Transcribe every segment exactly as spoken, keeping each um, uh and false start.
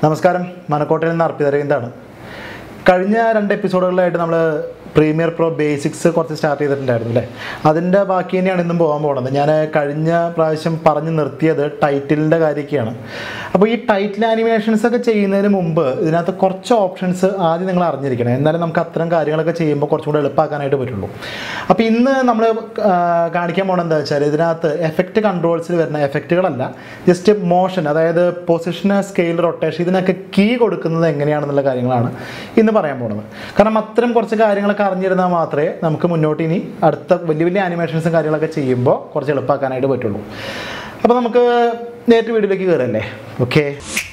നമസ്കാരം, മനക്കോട്ടയിൽ നിന്ന് Arpith Aravind. കഴിഞ്ഞ രണ്ട് എപ്പിസോഡുകളിലായിട്ട് നമ്മൾ പ്രീമിയർ പ്രോ ബേസിക്സ് കുറച്ച് സ്റ്റാർട്ട് ചെയ്തിട്ടുണ്ടായിരുന്നു അല്ലേ. അതിൻ്റെ ബാക്കി തന്നെയാണ് ഇന്നും പോകാൻ പോകുന്നത്. ഞാൻ കഴിഞ്ഞ പ്രാവശ്യം പറഞ്ഞ് നിർത്തിയത് ടൈറ്റിലിൻ്റെ കാര്യമൊക്കെയാണ്. അപ്പോൾ ഈ ടൈറ്റിൽ ആനിമേഷൻസ് ഒക്കെ ചെയ്യുന്നതിന് മുമ്പ് ഇതിനകത്ത് കുറച്ച് ഓപ്ഷൻസ് ആദ്യം നിങ്ങൾ അറിഞ്ഞിരിക്കണം. എന്നാലും നമുക്ക് അത്തരം കാര്യങ്ങളൊക്കെ ചെയ്യുമ്പോൾ കുറച്ചും കൂടെ എളുപ്പമാക്കാനായിട്ട് പറ്റുള്ളൂ. അപ്പോൾ ഇന്ന് നമ്മൾ കാണിക്കാൻ പോകുന്നത് എന്താ വെച്ചാൽ ഇതിനകത്ത് എഫക്റ്റ് കൺട്രോൾസിൽ വരുന്ന എഫക്റ്റുകളല്ല, ജസ്റ്റ് മോഷൻ, അതായത് പൊസിഷൻ, സ്കെയിൽ, റൊട്ടേഷൻ, ഇതിനൊക്കെ കീ കൊടുക്കുന്നത് എങ്ങനെയാണെന്നുള്ള കാര്യങ്ങളാണ് ഇന്ന് പറയാൻ പോകുന്നത്. കാരണം അത്തരം കുറച്ച് കാര്യങ്ങളൊക്കെ അറിഞ്ഞിരുന്നാൽ മാത്രമേ നമുക്ക് മുന്നോട്ട് ഇനി അടുത്ത വലിയ വലിയ ആനിമേഷൻസും കാര്യങ്ങളൊക്കെ ചെയ്യുമ്പോൾ കുറച്ച് എളുപ്പമാക്കാനായിട്ട് പറ്റുള്ളൂ. അപ്പോൾ നമുക്ക് നേരിട്ട് വീഡിയോയിലേക്ക് കയറല്ലേ. ഓക്കെ,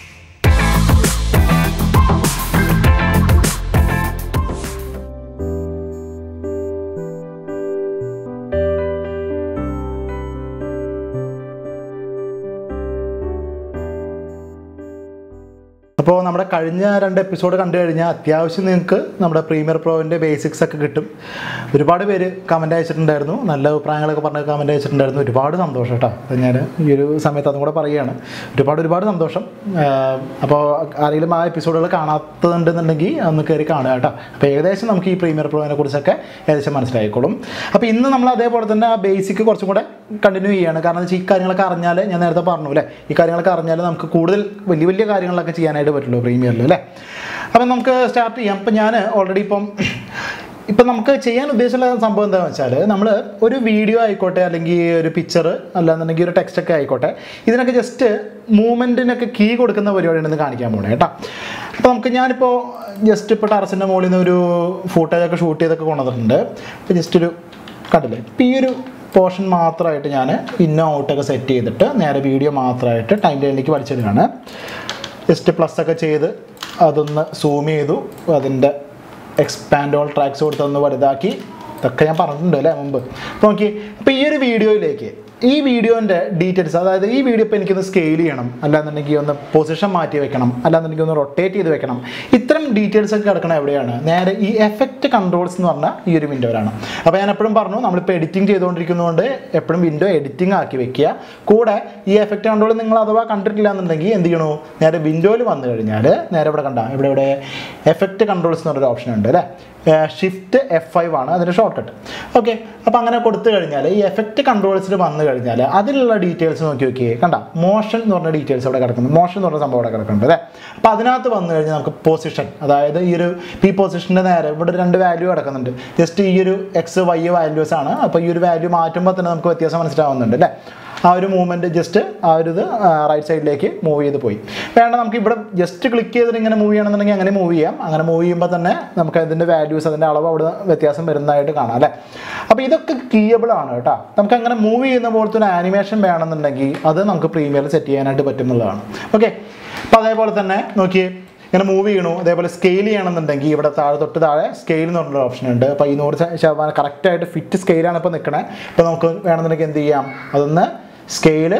അപ്പോൾ നമ്മുടെ കഴിഞ്ഞ രണ്ട് എപ്പിസോഡ് കണ്ടു കഴിഞ്ഞാൽ അത്യാവശ്യം നിങ്ങൾക്ക് നമ്മുടെ പ്രീമിയർ പ്രോവിൻ്റെ ബേസിക്സ് ഒക്കെ കിട്ടും. ഒരുപാട് പേര് കമൻറ്റ് അയച്ചിട്ടുണ്ടായിരുന്നു, നല്ല അഭിപ്രായങ്ങളൊക്കെ പറഞ്ഞ് കമൻറ്റ് അയച്ചിട്ടുണ്ടായിരുന്നു. ഒരുപാട് സന്തോഷം കേട്ടോ. ഞാൻ ഈ ഒരു സമയത്ത് അതും കൂടെ പറയുകയാണ്, ഒരുപാട് ഒരുപാട് സന്തോഷം. അപ്പോൾ ആരെങ്കിലും ആ എപ്പിസോഡുകൾ കാണാത്തതുണ്ടെന്നുണ്ടെങ്കിൽ ഒന്ന് കയറി കാണുക കേട്ടോ. അപ്പോൾ ഏകദേശം നമുക്ക് ഈ പ്രീമിയർ പ്രോവിനെ കുറിച്ചൊക്കെ ഏകദേശം മനസ്സിലായിക്കോളും. അപ്പോൾ ഇന്ന് നമ്മൾ അതേപോലെ തന്നെ ആ ബേസിക് കുറച്ചും കൂടെ കണ്ടിന്യൂ ചെയ്യുകയാണ്. കാരണം വെച്ചാൽ ഈ കാര്യങ്ങളൊക്കെ അറിഞ്ഞാൽ, ഞാൻ നേരത്തെ പറഞ്ഞു അല്ലേ, ഈ കാര്യങ്ങളൊക്കെ അറിഞ്ഞാൽ നമുക്ക് കൂടുതൽ വലിയ വലിയ കാര്യങ്ങളൊക്കെ ചെയ്യാനായിട്ട് പറ്റുള്ളൂ പ്രീമിയറിൽ അല്ലേ. അപ്പം നമുക്ക് സ്റ്റാർട്ട് ചെയ്യാം. അപ്പം ഞാൻ ഓൾറെഡി ഇപ്പം ഇപ്പം നമുക്ക് ചെയ്യാൻ ഉദ്ദേശിച്ചുള്ള സംഭവം എന്താണെന്ന് വെച്ചാൽ, നമ്മൾ ഒരു വീഡിയോ ആയിക്കോട്ടെ, അല്ലെങ്കിൽ ഒരു പിക്ചർ, അല്ലാന്നുണ്ടെങ്കിൽ ഒരു ടെക്സ്റ്റൊക്കെ ആയിക്കോട്ടെ, ഇതിനൊക്കെ ജസ്റ്റ് മൂവ്മെൻറ്റിനൊക്കെ കീ കൊടുക്കുന്ന പരിപാടിയുണ്ടെന്ന് കാണിക്കാൻ പോകണേ കേട്ടോ. അപ്പോൾ നമുക്ക് ഞാനിപ്പോൾ ജസ്റ്റ് ഇപ്പോൾ ടെറസിൻ്റെ മുകളിൽ നിന്ന് ഒരു ഫുട്ടേജൊക്കെ ഷൂട്ട് ചെയ്തൊക്കെ കൊണ്ടുവന്നിട്ടുണ്ട്. അപ്പോൾ ജസ്റ്റ് ഒരു കണ്ടില്ലേ, ഇപ്പോൾ ഈ ഒരു പോർഷൻ മാത്രമായിട്ട് ഞാൻ ഇന്നോ ഔട്ടൊക്കെ സെറ്റ് ചെയ്തിട്ട് നേരെ വീഡിയോ മാത്രമായിട്ട് ടൈം ലൈനിലേക്ക് വലിച്ചിടുകയാണ്. ജസ്റ്റ് പ്ലസ് ഒക്കെ ചെയ്ത് അതൊന്ന് സൂം ചെയ്തു, അതിൻ്റെ എക്സ്പാൻഡ് ഓൾ ട്രാക്സ് കൊടുത്തൊന്ന് വലുതാക്കി, ഇതൊക്കെ ഞാൻ പറഞ്ഞിട്ടുണ്ട് അല്ലേ മുമ്പ്. അപ്പോൾ നോക്കി, അപ്പോൾ ഈ ഒരു വീഡിയോയിലേക്ക് ഈ വീഡിയോൻ്റെ ഡീറ്റെയിൽസ്, അതായത് ഈ വീഡിയോ ഇപ്പോൾ എനിക്കൊന്ന് സ്കെയിൽ ചെയ്യണം, അല്ലാന്നുണ്ടെങ്കിൽ ഒന്ന് പൊസിഷൻ മാറ്റി വെക്കണം, അല്ലാന്നുണ്ടെങ്കിൽ ഒന്ന് റൊട്ടേറ്റ് ചെയ്ത് വെക്കണം, ഇത്തരം ഡീറ്റെയിൽസ് ഒക്കെ കിടക്കണം എവിടെയാണ്? നേരെ ഈ എഫക്റ്റ് കൺട്രോൾസ് എന്ന് പറഞ്ഞാൽ ഈ ഒരു വിൻഡോയിലാണ്. അപ്പോൾ ഞാൻ എപ്പോഴും പറഞ്ഞു, നമ്മളിപ്പോൾ എഡിറ്റിംഗ് ചെയ്തുകൊണ്ടിരിക്കുന്നതുകൊണ്ട് എപ്പോഴും വിൻഡോ എഡിറ്റിംഗ് ആക്കി വെക്കുക. കൂടെ ഈ എഫക്റ്റ് കൺട്രോൾ നിങ്ങൾ അഥവാ കണ്ടിട്ടില്ല എന്നുണ്ടെങ്കിൽ എന്ത് ചെയ്യണോ, നേരെ വിൻഡോയിൽ വന്നു കഴിഞ്ഞാൽ നേരെ ഇവിടെ കണ്ട ഇവിടെ ഇവിടെ എഫക്റ്റ് കൺട്രോൾസ് എന്ന് പറഞ്ഞൊരു ഓപ്ഷൻ ഉണ്ട് അല്ലേ. ഷിഫ്റ്റ് എഫ് ഫൈവ് ആണ് അതിൻ്റെ ഷോർട്ട് കട്ട്. ഓക്കെ, അപ്പോൾ അങ്ങനെ കൊടുത്തു കഴിഞ്ഞാൽ ഈ എഫക്റ്റ് കൺട്രോൾസിൽ വന്നു കഴിഞ്ഞാൽ അതിലുള്ള ഡീറ്റെയിൽസ് നോക്കി നോക്കിയേ, കണ്ട മോഷൻ എന്ന് പറഞ്ഞ ഡീറ്റെയിൽസ് അവിടെ കിടക്കുന്നു, മോഷൻ എന്ന് പറഞ്ഞ സംഭവം അവിടെ കിടക്കുന്നുണ്ട് അല്ലേ. അപ്പോൾ അതിനകത്ത് വന്നു കഴിഞ്ഞാൽ നമുക്ക് പൊസിഷൻ, അതായത് ഈ ഒരു പി പൊസിഷൻ്റെ നേരെ ഇവിടെ രണ്ട് വാല്യൂ കിടക്കുന്നുണ്ട്. ജസ്റ്റ് ഈ ഒരു എക്സ് വൈ വാല്യൂസ് ആണ്. അപ്പോൾ ഈ ഒരു വാല്യൂ മാറ്റുമ്പോൾ തന്നെ നമുക്ക് വ്യത്യാസം മനസ്സിലാവുന്നുണ്ട് അല്ലേ. ആ ഒരു മൂവ്മെൻറ്റ് ജസ്റ്റ് ആ ഒരു ഇത് റൈറ്റ് സൈഡിലേക്ക് മൂവ് ചെയ്ത് പോയി. വേണ്ട, നമുക്ക് ഇവിടെ ജസ്റ്റ് ക്ലിക്ക് ചെയ്തിട്ട് ഇങ്ങനെ മൂവ് ചെയ്യണമെന്നുണ്ടെങ്കിൽ അങ്ങനെ മൂവ് ചെയ്യാം. അങ്ങനെ മൂവ് ചെയ്യുമ്പോൾ തന്നെ നമുക്ക് അതിൻ്റെ വാല്യൂസ്, അതിൻ്റെ അളവ് അവിടെ വ്യത്യാസം വരുന്നതായിട്ട് കാണാം അല്ലേ. അപ്പോൾ ഇതൊക്കെ കീയബിൾ ആണ് കേട്ടോ. നമുക്ക് അങ്ങനെ മൂവ് ചെയ്യുന്ന പോലത്തെ ഒരു ആനിമേഷൻ വേണമെന്നുണ്ടെങ്കിൽ അത് നമുക്ക് പ്രീമിയറിൽ സെറ്റ് ചെയ്യാനായിട്ട് പറ്റുന്നതാണ്. ഓക്കെ, അപ്പോൾ അതേപോലെ തന്നെ നോക്കിയേ, ഇങ്ങനെ മൂവ് ചെയ്യണു. അതേപോലെ സ്കെയിൽ ചെയ്യണമെന്നുണ്ടെങ്കിൽ ഇവിടെ താഴെ തൊട്ട് താഴെ സ്കെയിൽ എന്ന് പറഞ്ഞൊരു ഓപ്ഷൻ ഉണ്ട്. അപ്പോൾ ഈ നൂറ് ശതമാനം കറക്റ്റായിട്ട് ഫിറ്റ് സ്കെയിലാണ് ഇപ്പോൾ നിൽക്കണേ. ഇപ്പോൾ നമുക്ക് വേണമെന്നുണ്ടെങ്കിൽ എന്ത് ചെയ്യാം, അതൊന്ന് സ്കെയില്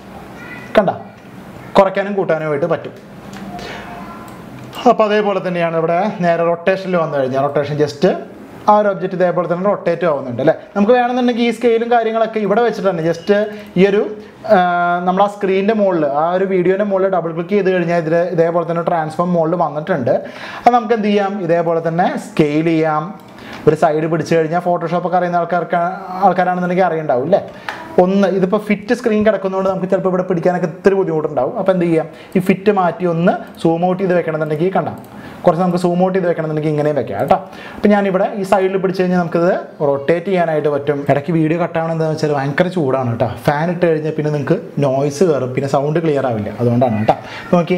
കണ്ട കുറയ്ക്കാനും കൂട്ടാനുമായിട്ട് പറ്റും. അപ്പോൾ അതേപോലെ തന്നെയാണ് ഇവിടെ നേരെ റൊട്ടേഷനിൽ വന്നു കഴിഞ്ഞാൽ റൊട്ടേഷൻ ജസ്റ്റ് ആ ഒരു ഒബ്ജക്റ്റ് ഇതേപോലെ തന്നെ റൊട്ടേറ്റ് ആവുന്നുണ്ട് അല്ലേ. നമുക്ക് വേണമെന്നുണ്ടെങ്കിൽ ഈ സ്കെയിലും കാര്യങ്ങളൊക്കെ ഇവിടെ വെച്ചിട്ട് തന്നെ ജസ്റ്റ് ഈ ഒരു നമ്മൾ ആ സ്ക്രീനിൻ്റെ മുകളിൽ, ആ ഒരു വീഡിയോൻ്റെ മുകളിൽ ഡബിൾ ക്ലിക്ക് ചെയ്ത് കഴിഞ്ഞാൽ ഇതിൽ ഇതേപോലെ തന്നെ ട്രാൻസ്ഫോം മുകളിൽ വന്നിട്ടുണ്ട്. അത് നമുക്ക് എന്ത് ചെയ്യാം, ഇതേപോലെ തന്നെ സ്കെയിൽ ചെയ്യാം. ഒരു സൈഡ് പിടിച്ചു കഴിഞ്ഞാൽ ഫോട്ടോഷോപ്പൊക്കെ അറിയുന്ന ആൾക്കാർക്ക് ആൾക്കാരാണെന്നുണ്ടെങ്കിൽ അറിയണ്ടാവും അല്ലേ. ഒന്ന് ഇതിപ്പോൾ ഫിറ്റ് സ്ക്രീൻ കിടക്കുന്നതുകൊണ്ട് നമുക്ക് ചിലപ്പോൾ ഇവിടെ പിടിക്കാനൊക്കെ ഇത്തിരി ബുദ്ധിമുട്ടുണ്ടാവും. അപ്പോൾ എന്ത് ചെയ്യാം, ഈ ഫിറ്റ് മാറ്റി ഒന്ന് സൂം ഔട്ട് ചെയ്ത് വെക്കണമെന്നുണ്ടെങ്കിൽ കണ്ട കുറച്ച് നമുക്ക് സൂം ഔട്ട് ചെയ്ത് വെക്കണമെന്നുണ്ടെങ്കിൽ ഇങ്ങനെയും വെക്കാം കേട്ടോ. അപ്പോൾ ഞാനിവിടെ ഈ സൈഡിൽ പിടിച്ച് കഴിഞ്ഞാൽ നമുക്കിത് റൊട്ടേറ്റ് ചെയ്യാനായിട്ട് പറ്റും. ഇടയ്ക്ക് വീഡിയോ കട്ടാവണം എന്താണെന്ന് വെച്ചാൽ ഭയങ്കര ചൂടാണ് കേട്ടോ. ഫാൻ ഇട്ട് കഴിഞ്ഞാൽ പിന്നെ നിങ്ങൾക്ക് നോയ്സ് കയറും, പിന്നെ സൗണ്ട് ക്ലിയർ ആവില്ല. അതുകൊണ്ടാണ് കേട്ടോ. നോക്കി,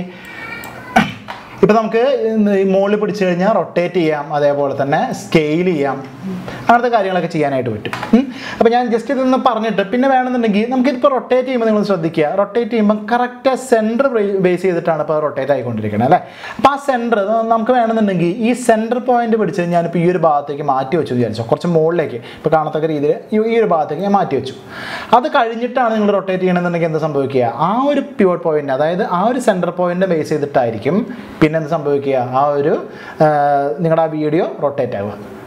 ഇപ്പോൾ നമുക്ക് മുകളിൽ പിടിച്ചു കഴിഞ്ഞാൽ റൊട്ടേറ്റ് ചെയ്യാം, അതേപോലെ തന്നെ സ്കെയിൽ ചെയ്യാം, അങ്ങനത്തെ കാര്യങ്ങളൊക്കെ ചെയ്യാനായിട്ട് പറ്റും. അപ്പോൾ ഞാൻ ജസ്റ്റ് ഇതൊന്ന് പറഞ്ഞിട്ട് പിന്നെ വേണമെന്നുണ്ടെങ്കിൽ നമുക്കിതിപ്പോൾ റൊട്ടേറ്റ് ചെയ്യുമ്പോൾ നിങ്ങൾ ശ്രദ്ധിക്കുക, റൊട്ടേറ്റ് ചെയ്യുമ്പോൾ കറക്റ്റ് സെൻറ്റർ ബേസ് ചെയ്തിട്ടാണ് ഇപ്പോൾ റൊട്ടേറ്റ് ആയിക്കൊണ്ടിരിക്കുന്നത് അല്ലേ. അപ്പോൾ ആ സെൻറ്റർ നമുക്ക് വേണമെന്നുണ്ടെങ്കിൽ ഈ സെൻറ്റർ പോയിന്റ് പിടിച്ച് ഞാനിപ്പോൾ ഈ ഒരു ഭാഗത്തേക്ക് മാറ്റി വെച്ചു വിചാരിച്ചോ, കുറച്ച് മുകളിലേക്ക് ഇപ്പോൾ കാണത്തക്ക രീതിയിൽ ഈ ഒരു ഭാഗത്തേക്ക് ഞാൻ മാറ്റി വെച്ചു. അത് കഴിഞ്ഞിട്ടാണ് നിങ്ങൾ റൊട്ടേറ്റ് ചെയ്യണമെന്നുണ്ടെങ്കിൽ എന്താ സംഭവിക്കുക, ആ ഒരു പ്യുവർ പോയിന്റ്, അതായത് ആ ഒരു സെൻറ്റർ പോയിന്റ് ബേസ് ചെയ്തിട്ടായിരിക്കും പിന്നെ എന്ത് സംഭവിക്കുക, ആ ഒരു നിങ്ങളുടെ ആ വീഡിയോ റൊട്ടേറ്റ് ആവുക.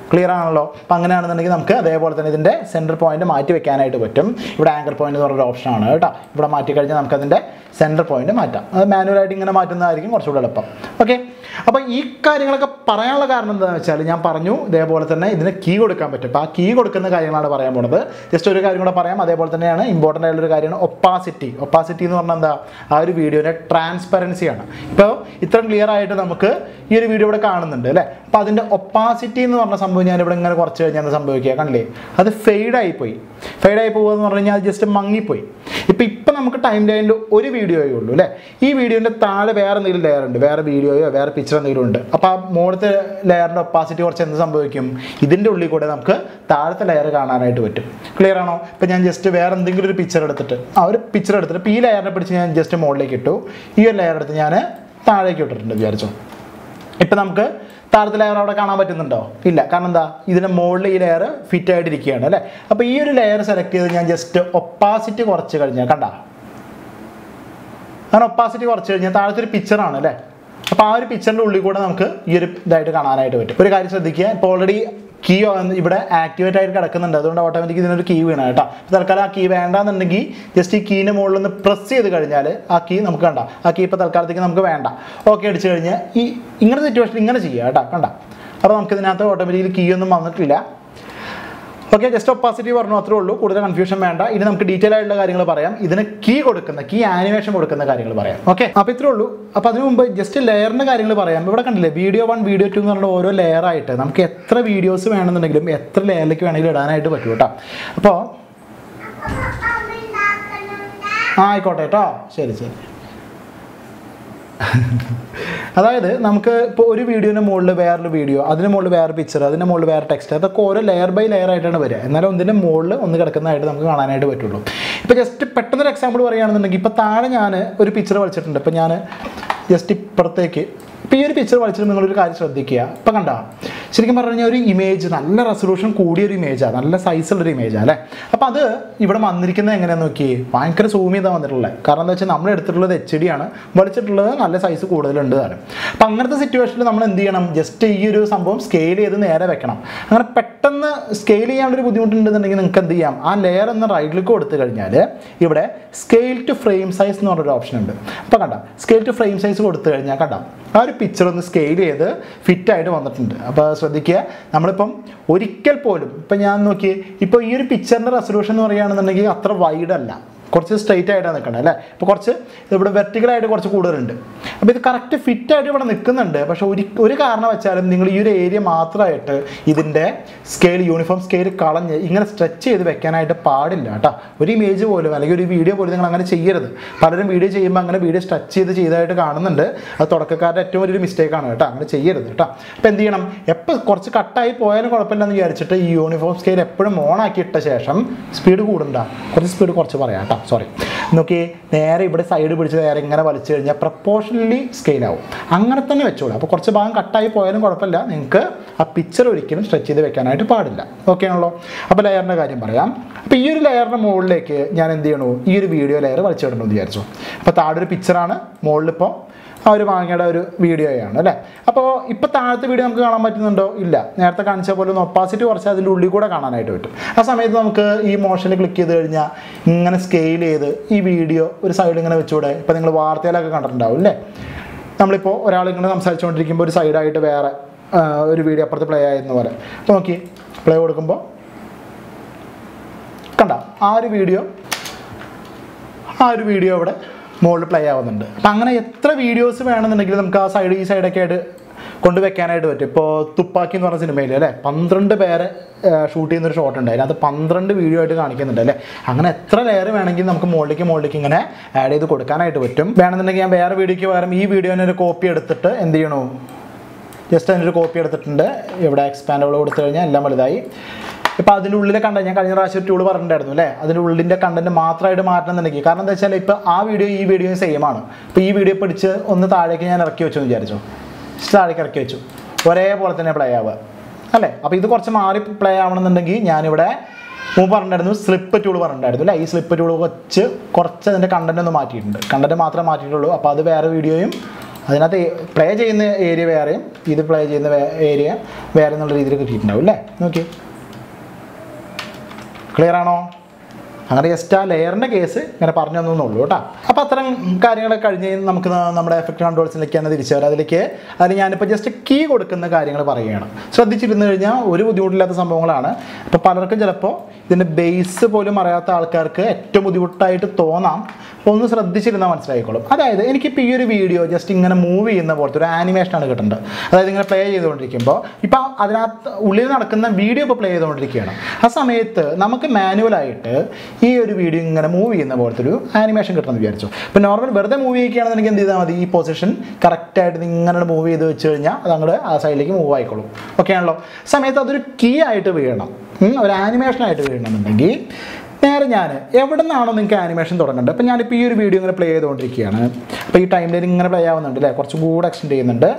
ക്ലിയർ ആണല്ലോ. അപ്പം അങ്ങനെയാണെന്നുണ്ടെങ്കിൽ നമുക്ക് അതേപോലെ തന്നെ ഇതിൻ്റെ സെൻറ്റർ പോയിന്റ് മാറ്റി വെക്കാനായിട്ട് പറ്റും. ഇവിടെ ആങ്കർ പോയിന്റ് എന്ന് പറഞ്ഞൊരു ഓപ്ഷനാണ് കേട്ടോ. ഇവിടെ മാറ്റി കഴിഞ്ഞാൽ നമുക്കതിൻ്റെ സെൻറ്റർ പോയിന്റ് മാറ്റാം. അത് മാനുവലായിട്ട് ഇങ്ങനെ മാറ്റുന്നതായിരിക്കും കുറച്ചുകൂടെ എളുപ്പം. ഓക്കെ, അപ്പോൾ ഈ കാര്യങ്ങളൊക്കെ പറയാനുള്ള കാരണം എന്താണെന്ന് വെച്ചാൽ ഞാൻ പറഞ്ഞു ഇതേപോലെ തന്നെ ഇതിന് കീ കൊടുക്കാൻ പറ്റും. അപ്പോൾ ആ കീ കൊടുക്കുന്ന കാര്യങ്ങളാണ് പറയാൻ പോകുന്നത്. ജസ്റ്റ് ഒരു കാര്യം കൂടെ പറയാം. അതേപോലെ തന്നെയാണ് ഇമ്പോർട്ടൻ്റ് ആയിട്ടുള്ളൊരു കാര്യമാണ് ഒപ്പാസിറ്റി. ഒപ്പാസിറ്റി എന്ന് പറഞ്ഞാൽ എന്താ, ആ ഒരു വീഡിയോയുടെ ട്രാൻസ്പെറൻസിയാണ്. ഇപ്പോൾ ഇത്ര ക്ലിയർ ആയിട്ട് നമുക്ക് ഈ ഒരു വീഡിയോ ഇവിടെ കാണുന്നുണ്ട് അല്ലേ. അപ്പോൾ അതിൻ്റെ ഒപ്പാസിറ്റി എന്ന് പറഞ്ഞ സംഭവം ഞാനിവിടെ ഇങ്ങനെ കുറച്ച് കഴിഞ്ഞാൽ എന്താ സംഭവിക്കുക, കണ്ടില്ലേ, അത് ഫെയ്ഡായിപ്പോയി. ഫെയ്ഡായി പോകുക എന്ന് പറഞ്ഞു കഴിഞ്ഞാൽ അത് ജസ്റ്റ് മങ്ങിപ്പോയി. ഇപ്പം ഇപ്പം നമുക്ക് ടൈം ലൈനിൽ ഒരു വീഡിയോയേ ഉള്ളൂ അല്ലേ. ഈ വീഡിയോൻ്റെ താഴെ വേറെ എന്തെങ്കിലും ലെയർ ഉണ്ട്, വേറെ വീഡിയോയോ വേറെ പിക്ചർ എന്തെങ്കിലും ഉണ്ട്. അപ്പോൾ ആ മുകളിലത്തെ ലെയറിൻ്റെ ഒപ്പാസിറ്റി കുറച്ച് എന്ത് സംഭവിക്കും, ഇതിൻ്റെ ഉള്ളിൽ കൂടെ നമുക്ക് താഴത്തെ ലെയർ കാണാനായിട്ട് പറ്റും. ക്ലിയർ ആണോ? ഇപ്പം ഞാൻ ജസ്റ്റ് വേറെ എന്തെങ്കിലും ഒരു പിക്ചർ എടുത്തിട്ട് ആ ഒരു പിക്ചർ എടുത്തിട്ട് ഇപ്പോൾ ഈ ലെയറിനെ പിടിച്ച് ഞാൻ ജസ്റ്റ് മുകളിലേക്ക് ഇട്ടു, ഈ ഒരു ലെയർ എടുത്ത് ഞാൻ താഴേക്ക് ഇട്ടിട്ടുണ്ട് വിചാരിച്ചോ. ഇപ്പം നമുക്ക് താഴത്തെ ലെയർ അവിടെ കാണാൻ പറ്റുന്നുണ്ടോ? ഇല്ല. കാരണം എന്താ, ഇതിൻ്റെ മുകളിൽ ഈ ലെയർ ഫിറ്റ് ആയിട്ടിരിക്കുകയാണ് അല്ലേ. അപ്പോൾ ഈ ഒരു ലെയർ സെലക്ട് ചെയ്ത് ഞാൻ ജസ്റ്റ് ഒപ്പാസിറ്റി കുറച്ച് കഴിഞ്ഞാൽ കണ്ട, അങ്ങനെ ഒപ്പാസിറ്റി കുറച്ച് കഴിഞ്ഞാൽ താഴത്തെ ഒരു പിക്ചറാണ് അല്ലേ. അപ്പോൾ ആ ഒരു പിക്ചറിൻ്റെ ഉള്ളിൽ കൂടെ നമുക്ക് ഈ ഒരു ഇതായിട്ട് കാണാനായിട്ട് പറ്റും. ഒരു കാര്യം ശ്രദ്ധിക്കുക, ഇപ്പോൾ ഓൾറെഡി കീ ഇവിടെ ആക്ടിവേറ്റ് ആയിട്ട് കിടക്കുന്നുണ്ട്, അതുകൊണ്ട് ഓട്ടോമാറ്റിക് ഇതിനൊരു കീ വീണാം കേട്ടോ. തൽക്കാലം ആ കീ വേണ്ടാന്നുണ്ടെങ്കിൽ ജസ്റ്റ് ഈ കീൻ്റെ മുകളിൽ ഒന്ന് പ്രസ് ചെയ്ത് കഴിഞ്ഞാൽ ആ കീ നമുക്ക് കണ്ട, ആ കീ ഇപ്പോൾ തൽക്കാലത്തേക്ക് നമുക്ക് വേണ്ട. ഓക്കെ അടിച്ചു കഴിഞ്ഞാൽ ഈ ഇങ്ങനെ സിറ്റുവേഷൻ ഇങ്ങനെ ചെയ്യുക കേട്ടോ, കണ്ട. അപ്പോൾ നമുക്ക് ഇതിനകത്ത് ഓട്ടോമാറ്റിക്കലി കീ ഒന്നും വന്നിട്ടില്ല. ഓക്കെ, ജസ്റ്റ് ഒപ്പാസിറ്റി പറഞ്ഞു, അത്രേ ഉള്ളൂ. കൂടുതൽ കൺഫ്യൂഷൻ വേണ്ട. ഇനി നമുക്ക് ഡീറ്റെയിൽ ആയിട്ടുള്ള കാര്യങ്ങൾ പറയാം. ഇതിന് കീ കൊടുക്കുന്ന കീ ആനിമേഷൻ കൊടുക്കുന്ന കാര്യങ്ങൾ പറയാം. ഓക്കെ, അപ്പോൾ ഇത്രേ ഉള്ളൂ. അപ്പോൾ അതിന് മുമ്പ് ജസ്റ്റ് ലെയറിൻ്റെ കാര്യങ്ങൾ പറയാം. ഇവിടെ കണ്ടില്ലേ, വീഡിയോ വൺ വീഡിയോ ടു എന്ന് പറഞ്ഞാൽ ഓരോ ലെയർ ആയിട്ട് നമുക്ക് എത്ര വീഡിയോസ് വേണമെന്നുണ്ടെങ്കിലും എത്ര ലെയറിലേക്ക് വേണമെങ്കിലും ഇടാനായിട്ട് പറ്റും കേട്ടോ. അപ്പോൾ ആ ആയിക്കോട്ടെ കേട്ടോ, ശരി ശരി. അതായത് നമുക്ക് ഇപ്പോൾ ഒരു വീഡിയോൻ്റെ മുകളിൽ വേറൊരു വീഡിയോ, അതിന് മുകളിൽ വേറെ പിക്ചർ, അതിൻ്റെ മുകളിൽ വേറെ ടെക്സ്റ്റ്, അതൊക്കെ ഓരോ ലെയർ ബൈ ലെയർ ആയിട്ടാണ് വരിക. എന്നാലും ഒന്നിൻ്റെ മുകളിൽ ഒന്ന് കിടക്കുന്നതായിട്ട് നമുക്ക് കാണാനായിട്ട് പറ്റുള്ളൂ. ഇപ്പോൾ ജസ്റ്റ് പെട്ടെന്നൊരു എക്സാമ്പിൾ പറയുകയാണെന്നുണ്ടെങ്കിൽ ഇപ്പോൾ താഴെ ഞാൻ ഒരു പിക്ചർ വലിച്ചിട്ടുണ്ട്. ഇപ്പോൾ ഞാൻ ജസ്റ്റ് ഇപ്പുറത്തേക്ക് ഇപ്പോൾ ഈ ഒരു പിക്ചർ വലിച്ചിട്ട് നിങ്ങളൊരു കാര്യം ശ്രദ്ധിക്കുക. ഇപ്പോൾ കണ്ട, ശരിക്കും പറഞ്ഞു കഴിഞ്ഞാൽ ഒരു ഇമേജ് നല്ല റെസൊല്യൂഷൻ കൂടിയൊരു ഇമേജാണ്, നല്ല സൈസുള്ളൊരു ഇമേജാണ് അല്ലേ. അപ്പോൾ അത് ഇവിടെ വന്നിരിക്കുന്നത് എങ്ങനെയാണെന്ന് നോക്കി, ഭയങ്കര സൂം ചെയ്താൽ വന്നിട്ടുള്ളത്. കാരണം എന്താ വെച്ചാൽ നമ്മൾ എടുത്തിട്ടുള്ളത് എച്ച് ഡി ആണ്, വലിച്ചിട്ടുള്ളത് നല്ല സൈസ് കൂടുതലുണ്ട് താനും. അപ്പം അങ്ങനത്തെ സിറ്റുവേഷനിൽ നമ്മൾ എന്ത് ചെയ്യണം, ജസ്റ്റ് ഈ ഒരു സംഭവം സ്കെയിൽ ചെയ്ത് നേരെ വെക്കണം. അങ്ങനെ പെട്ടെന്ന് സ്കെയിൽ ചെയ്യാനൊരു ബുദ്ധിമുട്ടുണ്ടെന്നുണ്ടെങ്കിൽ നിങ്ങൾക്ക് എന്ത് ചെയ്യാം, ആ ലെയർ ഒന്ന് റൈറ്റിലേക്ക് കൊടുത്തു കഴിഞ്ഞാൽ ഇവിടെ സ്കെയിൽ ടു ഫ്രെയിം സൈസ് എന്ന് പറഞ്ഞൊരു ഓപ്ഷൻ ഉണ്ട്. അപ്പോൾ കണ്ട, സ്കെയിൽ ടു ഫ്രെയിം സൈസ് കൊടുത്തു കഴിഞ്ഞാൽ കണ്ട ആ ഒരു പിക്ചർ ഒന്ന് സ്കെയിൽ ചെയ്ത് ഫിറ്റായിട്ട് വന്നിട്ടുണ്ട്. അപ്പോൾ ശ്രദ്ധിക്കുക, നമ്മളിപ്പം ഒരിക്കൽ പോലും ഇപ്പം ഞാൻ നോക്കി, ഇപ്പോൾ ഈ ഒരു പിക്ചറിൻ്റെ റെസൊല്യൂഷൻ എന്ന് പറയുകയാണെന്നുണ്ടെങ്കിൽ അത്ര വൈഡ് അല്ല, കുറച്ച് സ്ട്രെയിറ്റ് ആയിട്ടാണ് നിൽക്കണം അല്ലേ. ഇപ്പോൾ കുറച്ച് ഇവിടെ വെർട്ടിക്കലായിട്ട് കുറച്ച് കൂടുതലുണ്ട്. അപ്പോൾ ഇത് കറക്റ്റ് ഫിറ്റായിട്ട് ഇവിടെ നിൽക്കുന്നുണ്ട്. പക്ഷേ ഒരു ഒരു കാരണം വെച്ചാലും നിങ്ങൾ ഈ ഒരു ഏരിയ മാത്രമായിട്ട് ഇതിൻ്റെ സ്കെയിൽ യൂണിഫോം സ്കെയിൽ കളഞ്ഞ് ഇങ്ങനെ സ്ട്രെച്ച് ചെയ്ത് വെക്കാനായിട്ട് പാടില്ല കേട്ടോ. ഒരു ഇമേജ് പോലും അല്ലെങ്കിൽ ഒരു വീഡിയോ പോലും നിങ്ങൾ അങ്ങനെ ചെയ്യരുത്. പലരും വീഡിയോ ചെയ്യുമ്പോൾ അങ്ങനെ വീഡിയോ സ്ട്രെച്ച് ചെയ്ത് ചെയ്തതായിട്ട് കാണുന്നുണ്ട്. അത് തുടക്കക്കാരുടെ ഏറ്റവും വലിയൊരു മിസ്റ്റേക്കാണ് കേട്ടോ, അങ്ങനെ ചെയ്യരുത് കേട്ടോ. അപ്പോൾ എന്ത് ചെയ്യണം, എപ്പോൾ കുറച്ച് കട്ടായി പോയാലും കുഴപ്പമില്ലെന്ന് വിചാരിച്ചിട്ട് ഈ യൂണിഫോം സ്കെയിൽ എപ്പോഴും ഓൺ ആക്കിയിട്ട ശേഷം സ്പീഡ് കൂടണ്ട, കുറച്ച് സ്പീഡ് കുറച്ച് പറയാം കേട്ടോ. സോറി, നോക്കി നേരെ ഇവിടെ സൈഡ് പിടിച്ച് നേരെ ഇങ്ങനെ വലിച്ചു കഴിഞ്ഞാൽ പ്രപ്പോർഷണലി സ്കെയിൽ ആവും. അങ്ങനെ തന്നെ വെച്ചോളൂ. അപ്പോൾ കുറച്ച് ഭാഗം കട്ടായി പോയാലും കുഴപ്പമില്ല, നിങ്ങൾക്ക് ആ പിക്ചർ ഒരിക്കലും സ്ട്രെച്ച് ചെയ്ത് വെക്കാനായിട്ട് പാടില്ല. ഓക്കെ ആണല്ലോ. അപ്പോൾ ലെയറിൻ്റെ കാര്യം പറയാം. അപ്പോൾ ഈ ഒരു ലെയറിൻ്റെ മുകളിലേക്ക് ഞാൻ എന്ത് ചെയ്യണു, ഈ ഒരു വീഡിയോ ലെയർ വലിച്ചിടണമെന്ന് വിചാരിച്ചു. അപ്പോൾ താഴെ ഒരു പിക്ചറാണ്, മുകളിലിപ്പോൾ ആ ഒരു മാങ്ങയുടെ ഒരു വീഡിയോയാണ് അല്ലേ. അപ്പോൾ ഇപ്പോൾ താഴത്തെ വീഡിയോ നമുക്ക് കാണാൻ പറ്റുന്നുണ്ടോ? ഇല്ല. നേരത്തെ കാണിച്ച പോലെ ഒന്ന് ഒപ്പാസിറ്റി കുറച്ച് അതിൻ്റെ ഉള്ളിൽ കൂടെ കാണാനായിട്ട് പറ്റും. ആ സമയത്ത് നമുക്ക് ഈ മോഷനിൽ ക്ലിക്ക് ചെയ്ത് കഴിഞ്ഞാൽ ഇങ്ങനെ സ്കെയിൽ ചെയ്ത് ഈ വീഡിയോ ഒരു സൈഡ് ഇങ്ങനെ വെച്ചുകൂടെ. ഇപ്പോൾ നിങ്ങൾ വാർത്തയിലൊക്കെ കണ്ടിട്ടുണ്ടാവും അല്ലേ, നമ്മളിപ്പോൾ ഒരാളിങ്ങനെ സംസാരിച്ചുകൊണ്ടിരിക്കുമ്പോൾ ഒരു സൈഡായിട്ട് വേറെ ഒരു വീഡിയോ അപ്പുറത്ത് പ്ലേ ആയിരുന്ന പോലെ. അപ്പോൾ നോക്കി പ്ലേ കൊടുക്കുമ്പോൾ കണ്ട ആ ഒരു വീഡിയോ ആ ഒരു വീഡിയോ ഇവിടെ മുകളിൽ പ്ലേ ആവുന്നുണ്ട്. അപ്പം അങ്ങനെ എത്ര വീഡിയോസ് വേണമെന്നുണ്ടെങ്കിൽ നമുക്ക് ആ സൈഡ് ഈ സൈഡൊക്കെ ആയിട്ട് കൊണ്ടുവെക്കാനായിട്ട് പറ്റും. ഇപ്പോൾ തുപ്പാക്കി എന്ന് പറഞ്ഞ സിനിമയിൽ അല്ലേ, പന്ത്രണ്ട് പേരെ ഷൂട്ട് ചെയ്യുന്നൊരു ഷോട്ട് ഉണ്ട്, അതിനകത്ത് പന്ത്രണ്ട് വീഡിയോ ആയിട്ട് കാണിക്കുന്നുണ്ട് അല്ലേ. അങ്ങനെ എത്ര ലെയർ വേണമെങ്കിൽ നമുക്ക് മുകളിലേക്ക് മുകളിലേക്ക് ഇങ്ങനെ ആഡ് ചെയ്ത് കൊടുക്കാനായിട്ട് പറ്റും. വേണമെന്നുണ്ടെങ്കിൽ ഞാൻ വേറെ വീഡിയോയ്ക്ക് പകരം ഈ വീഡിയോനെ ഒരു കോപ്പി എടുത്തിട്ട് എന്ത് ചെയ്യണു, ജസ്റ്റ് അതിനൊരു കോപ്പി എടുത്തിട്ടുണ്ട്. ഇവിടെ എക്സ്പാൻഡബിൾ കൊടുത്തു കഴിഞ്ഞാൽ എല്ലാം വലുതായി. ഇപ്പോൾ അതിൻ്റെ ഉള്ളിലെ കണ്ടന്റ് ഞാൻ കഴിഞ്ഞ പ്രാവശ്യം ടൂൾ പറഞ്ഞിട്ടുണ്ടായിരുന്നു അല്ലേ, അതിൻ്റെ ഉള്ളിൻ്റെ കണ്ടന്റ് മാത്രമായിട്ട് മാറ്റണമെന്നുണ്ടെങ്കിൽ. കാരണം എന്താ വെച്ചാൽ ഇപ്പോൾ ആ വീഡിയോ ഈ വീഡിയോ സെയിം ആണ്. ഇപ്പോൾ ഈ വീഡിയോ പിടിച്ച് ഒന്ന് താഴേക്ക് ഞാൻ ഇറക്കി വെച്ചു എന്ന് വിചാരിച്ചു, താഴേക്ക് ഇറക്കി വെച്ചു, ഒരേപോലെ തന്നെ പ്ലേ ആവുക അല്ലേ. അപ്പോൾ ഇത് കുറച്ച് മാറി പ്ലേ ആവണമെന്നുണ്ടെങ്കിൽ ഞാനിവിടെ മുമ്പ് പറഞ്ഞിട്ടുണ്ടായിരുന്നു സ്ലിപ്പ് ടൂൾ പറഞ്ഞിട്ടുണ്ടായിരുന്നു അല്ലേ. ഈ സ്ലിപ്പ് ടൂൾ വെച്ച് കുറച്ച് അതിൻ്റെ കണ്ടന്റ് ഒന്ന് മാറ്റിയിട്ടുണ്ട്, കണ്ടന്റ് മാത്രമേ മാറ്റിയിട്ടുള്ളൂ. അപ്പോൾ അത് വേറെ വീഡിയോയും അതിനകത്ത് പ്ലേ ചെയ്യുന്ന ഏരിയ വേറെയും ഇത് പ്ലേ ചെയ്യുന്ന ഏരിയ വേറെ എന്നുള്ള രീതിയിൽ കിട്ടിയിട്ടുണ്ടാവും അല്ലേ? നോക്കി, ക്ലിയർ ആണോ? അങ്ങനെ ജസ്റ്റ് ആ ലെയറിൻ്റെ കേസ് ഇങ്ങനെ പറഞ്ഞു തന്നുള്ളൂ കേട്ടോ. അപ്പോൾ അത്തരം കാര്യങ്ങളൊക്കെ കഴിഞ്ഞ് നമുക്ക് നമ്മുടെ എഫക്റ്റ് കൺട്രോൾസിലേക്ക് തന്നെ തിരിച്ചു വരാം. അതിലേക്ക് അതിൽ ഞാനിപ്പോൾ ജസ്റ്റ് കീ കൊടുക്കുന്ന കാര്യങ്ങൾ പറയുകയാണ്. ശ്രദ്ധിച്ചിരുന്നു കഴിഞ്ഞാൽ ഒരു ബുദ്ധിമുട്ടില്ലാത്ത സംഭവങ്ങളാണ്. അപ്പോൾ പലർക്കും ചിലപ്പോൾ ഇതിൻ്റെ ബേസ് പോലും അറിയാത്ത ആൾക്കാർക്ക് ഏറ്റവും ബുദ്ധിമുട്ടായിട്ട് തോന്നാം. അപ്പോൾ ഒന്ന് ശ്രദ്ധിച്ചിരുന്നാൽ മനസ്സിലായിക്കോളും. അതായത് എനിക്കിപ്പോൾ ഈ ഒരു വീഡിയോ ജസ്റ്റ് ഇങ്ങനെ മൂവ് ചെയ്യുന്ന പോലത്തെ ഒരു ആനിമേഷനാണ് കിട്ടേണ്ടത്. അതായത് ഇങ്ങനെ പ്ലേ ചെയ്തുകൊണ്ടിരിക്കുമ്പോൾ ഇപ്പോൾ അതിനകത്ത് ഉള്ളിൽ നടക്കുന്ന വീഡിയോ ഇപ്പോൾ പ്ലേ ചെയ്തുകൊണ്ടിരിക്കുകയാണ്. ആ സമയത്ത് നമുക്ക് മാനുവലായിട്ട് ഈ ഒരു വീഡിയോ ഇങ്ങനെ മൂവ് ചെയ്യുന്ന പോലത്തെ ഒരു ആനിമേഷൻ കിട്ടണമെന്ന് വിചാരിച്ചു. ഇപ്പോൾ നോർമൽ വെറുതെ മൂവ് ചെയ്യുകയാണെന്നുണ്ടെങ്കിൽ എന്ത് ചെയ്താൽ മതി, ഈ പൊസിഷൻ കറക്റ്റായിട്ട് ഇങ്ങനെ മൂവ് ചെയ്ത് വെച്ച് കഴിഞ്ഞാൽ അത് അങ്ങോട്ട് ആ സൈഡിലേക്ക് മൂവ് ആയിക്കോളും. ഓക്കെ ആണല്ലോ? സമയത്ത് അതൊരു കീ ആയിട്ട് വീഴണം, ഒരു ആനിമേഷനായിട്ട് വീഴണമെന്നുണ്ടെങ്കിൽ നേരെ ഞാൻ എവിടെ നിന്നാണോ നിങ്ങൾക്ക് ആനിമേഷൻ തുടങ്ങേണ്ടത്. അപ്പോൾ ഞാനിപ്പോൾ ഈ ഒരു വീഡിയോ ഇങ്ങനെ പ്ലേ ചെയ്തുകൊണ്ടിരിക്കുകയാണ്. അപ്പോൾ ഈ ടൈം ലൈൻ ഇങ്ങനെ പ്ലേ ആവുന്നുണ്ട് അല്ലേ, കുറച്ചും കൂടെ എക്സ്റ്റെൻഡ് ചെയ്യുന്നുണ്ട്.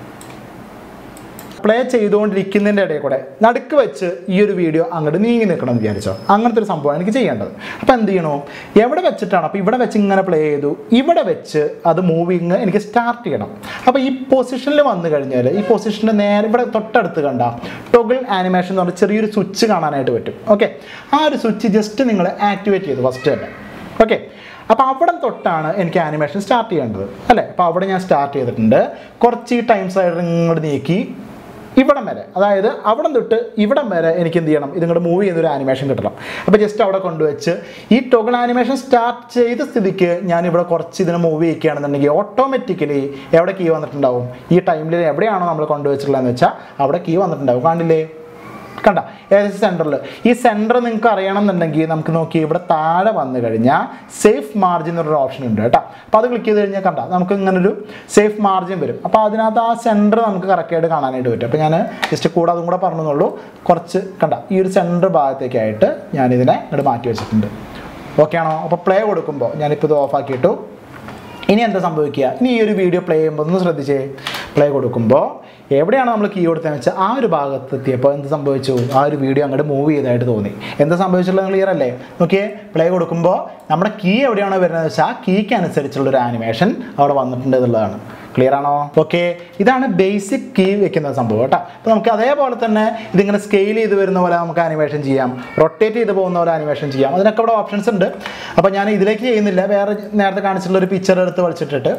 പ്ലേ ചെയ്തുകൊണ്ടിരിക്കുന്നതിൻ്റെ ഇടയിൽ കൂടെ നടുക്ക് വെച്ച് ഈ ഒരു വീഡിയോ അങ്ങോട്ട് നീങ്ങി നിൽക്കണം എന്ന് വിചാരിച്ചോ. അങ്ങനത്തെ ഒരു സംഭവമാണ് എനിക്ക് ചെയ്യേണ്ടത്. അപ്പോൾ എന്ത് ചെയ്യണോ, എവിടെ വെച്ചിട്ടാണ്, അപ്പോൾ ഇവിടെ വെച്ച് ഇങ്ങനെ പ്ലേ ചെയ്തു, ഇവിടെ വെച്ച് അത് മൂവിങ് എനിക്ക് സ്റ്റാർട്ട് ചെയ്യണം. അപ്പോൾ ഈ പൊസിഷനിൽ വന്നു കഴിഞ്ഞാൽ ഈ പൊസിഷൻ്റെ നേരെ ഇവിടെ തൊട്ടടുത്ത് കണ്ട ടോഗിൾ ആനിമേഷൻ എന്ന് പറഞ്ഞാൽ ചെറിയൊരു സ്വിച്ച് കാണാനായിട്ട് പറ്റും. ഓക്കെ, ആ ഒരു സ്വിച്ച് ജസ്റ്റ് നിങ്ങൾ ആക്ടിവേറ്റ് ചെയ്തു ഫസ്റ്റ് തന്നെ. ഓക്കെ, അപ്പോൾ അവിടെ തൊട്ടാണ് എനിക്ക് ആനിമേഷൻ സ്റ്റാർട്ട് ചെയ്യേണ്ടത് അല്ലേ. അപ്പോൾ അവിടെ ഞാൻ സ്റ്റാർട്ട് ചെയ്തിട്ടുണ്ട്. കുറച്ച് ഈ ടൈം സൈഡ് ഇങ്ങോട്ട് നീക്കി ഇവിടം വരെ, അതായത് അവിടം തൊട്ട് ഇവിടം വരെ എനിക്ക് എന്ത് ചെയ്യണം, ഇതിങ്ങോട്ട് മൂവ് ചെയ്യുന്നൊരു ആനിമേഷൻ കിട്ടണം. അപ്പോൾ ജസ്റ്റ് അവിടെ കൊണ്ടുവച്ച് ഈ ടോഗിൾ ആനിമേഷൻ സ്റ്റാർട്ട് ചെയ്ത സ്ഥിതിക്ക് ഞാൻ ഇവിടെ കുറച്ച് ഇതിനെ മൂവ് ചെയ്യുകയാണെന്നുണ്ടെങ്കിൽ ഓട്ടോമാറ്റിക്കലി എവിടെ കീ വന്നിട്ടുണ്ടാവും, ഈ ടൈമിൽ എവിടെയാണോ നമ്മൾ കൊണ്ടുവച്ചിട്ടുള്ളതെന്ന് വെച്ചാൽ അവിടെ കീ വന്നിട്ടുണ്ടാവും. കാണില്ലേ, കണ്ട ഏകദേശം സെൻറ്ററിൽ. ഈ സെൻറ്റർ നിങ്ങൾക്ക് അറിയണം എന്നുണ്ടെങ്കിൽ നമുക്ക് നോക്കി ഇവിടെ താഴെ വന്നു കഴിഞ്ഞാൽ സേഫ് മാർജിൻ എന്നൊരു ഓപ്ഷൻ ഉണ്ട് കേട്ടോ. അപ്പോൾ അത് ക്ലിക്ക് ചെയ്ത് കഴിഞ്ഞാൽ കണ്ട നമുക്ക് ഇങ്ങനൊരു സേഫ് മാർജിൻ വരും. അപ്പോൾ അതിനകത്ത് ആ സെൻറ്റർ നമുക്ക് കറക്റ്റായിട്ട് കാണാനായിട്ട് പറ്റും. അപ്പോൾ ഞാൻ ജസ്റ്റ് കൂടെ അതും കൂടെ പറഞ്ഞെന്നുള്ളൂ. കുറച്ച് കണ്ട ഈ ഒരു സെൻറ്റർ ഭാഗത്തേക്കായിട്ട് ഞാനിതിനെ ഇങ്ങോട്ട് മാറ്റി വെച്ചിട്ടുണ്ട്. ഓക്കെ ആണോ? അപ്പോൾ പ്ലേ കൊടുക്കുമ്പോൾ ഞാനിപ്പോൾ ഇത് ഓഫാക്കിയിട്ടു. ഇനി എന്താ സംഭവിക്കുക, ഇനി ഈ ഒരു വീഡിയോ പ്ലേ ചെയ്യുമ്പോൾ ഒന്ന് ശ്രദ്ധിച്ചേ. പ്ലേ കൊടുക്കുമ്പോൾ എവിടെയാണ് നമ്മൾ കീ കൊടുത്തതെന്ന് വെച്ചാൽ ആ ഒരു ഭാഗത്തെത്തിയപ്പോൾ എന്ത് സംഭവിച്ചു, ആ ഒരു വീഡിയോ അങ്ങോട്ട് മൂവ് ചെയ്തതായിട്ട് തോന്നി. എന്താ സംഭവിച്ചുള്ളത് ക്ലിയർ അല്ലേ? നോക്കിയേ, പ്ലേ കൊടുക്കുമ്പോൾ നമ്മുടെ കീ എവിടെയാണോ വരുന്നത് വെച്ചാൽ ആ കീക്ക് അനുസരിച്ചുള്ളൊരു ആനിമേഷൻ അവിടെ വന്നിട്ടുണ്ട് എന്നുള്ളതാണ്. ക്ലിയർ ആണോ? ഓക്കെ, ഇതാണ് ബേസിക് കീ വെക്കുന്ന സംഭവം കേട്ടോ. അപ്പോൾ നമുക്ക് അതേപോലെ തന്നെ ഇതിങ്ങനെ സ്കെയിൽ ചെയ്ത് വരുന്ന പോലെ നമുക്ക് ആനിമേഷൻ ചെയ്യാം, റൊട്ടേറ്റ് ചെയ്ത് പോകുന്ന പോലെ ആനിമേഷൻ ചെയ്യാം. അതിനൊക്കെ ഇവിടെ ഓപ്ഷൻസ് ഉണ്ട്. അപ്പോൾ ഞാൻ ഇതിലേക്ക് ചെയ്യുന്നില്ല, വേറെ നേരത്തെ കാണിച്ചിട്ടുള്ള ഒരു പിക്ചർ എടുത്ത് വലിച്ചിട്ടിട്ട്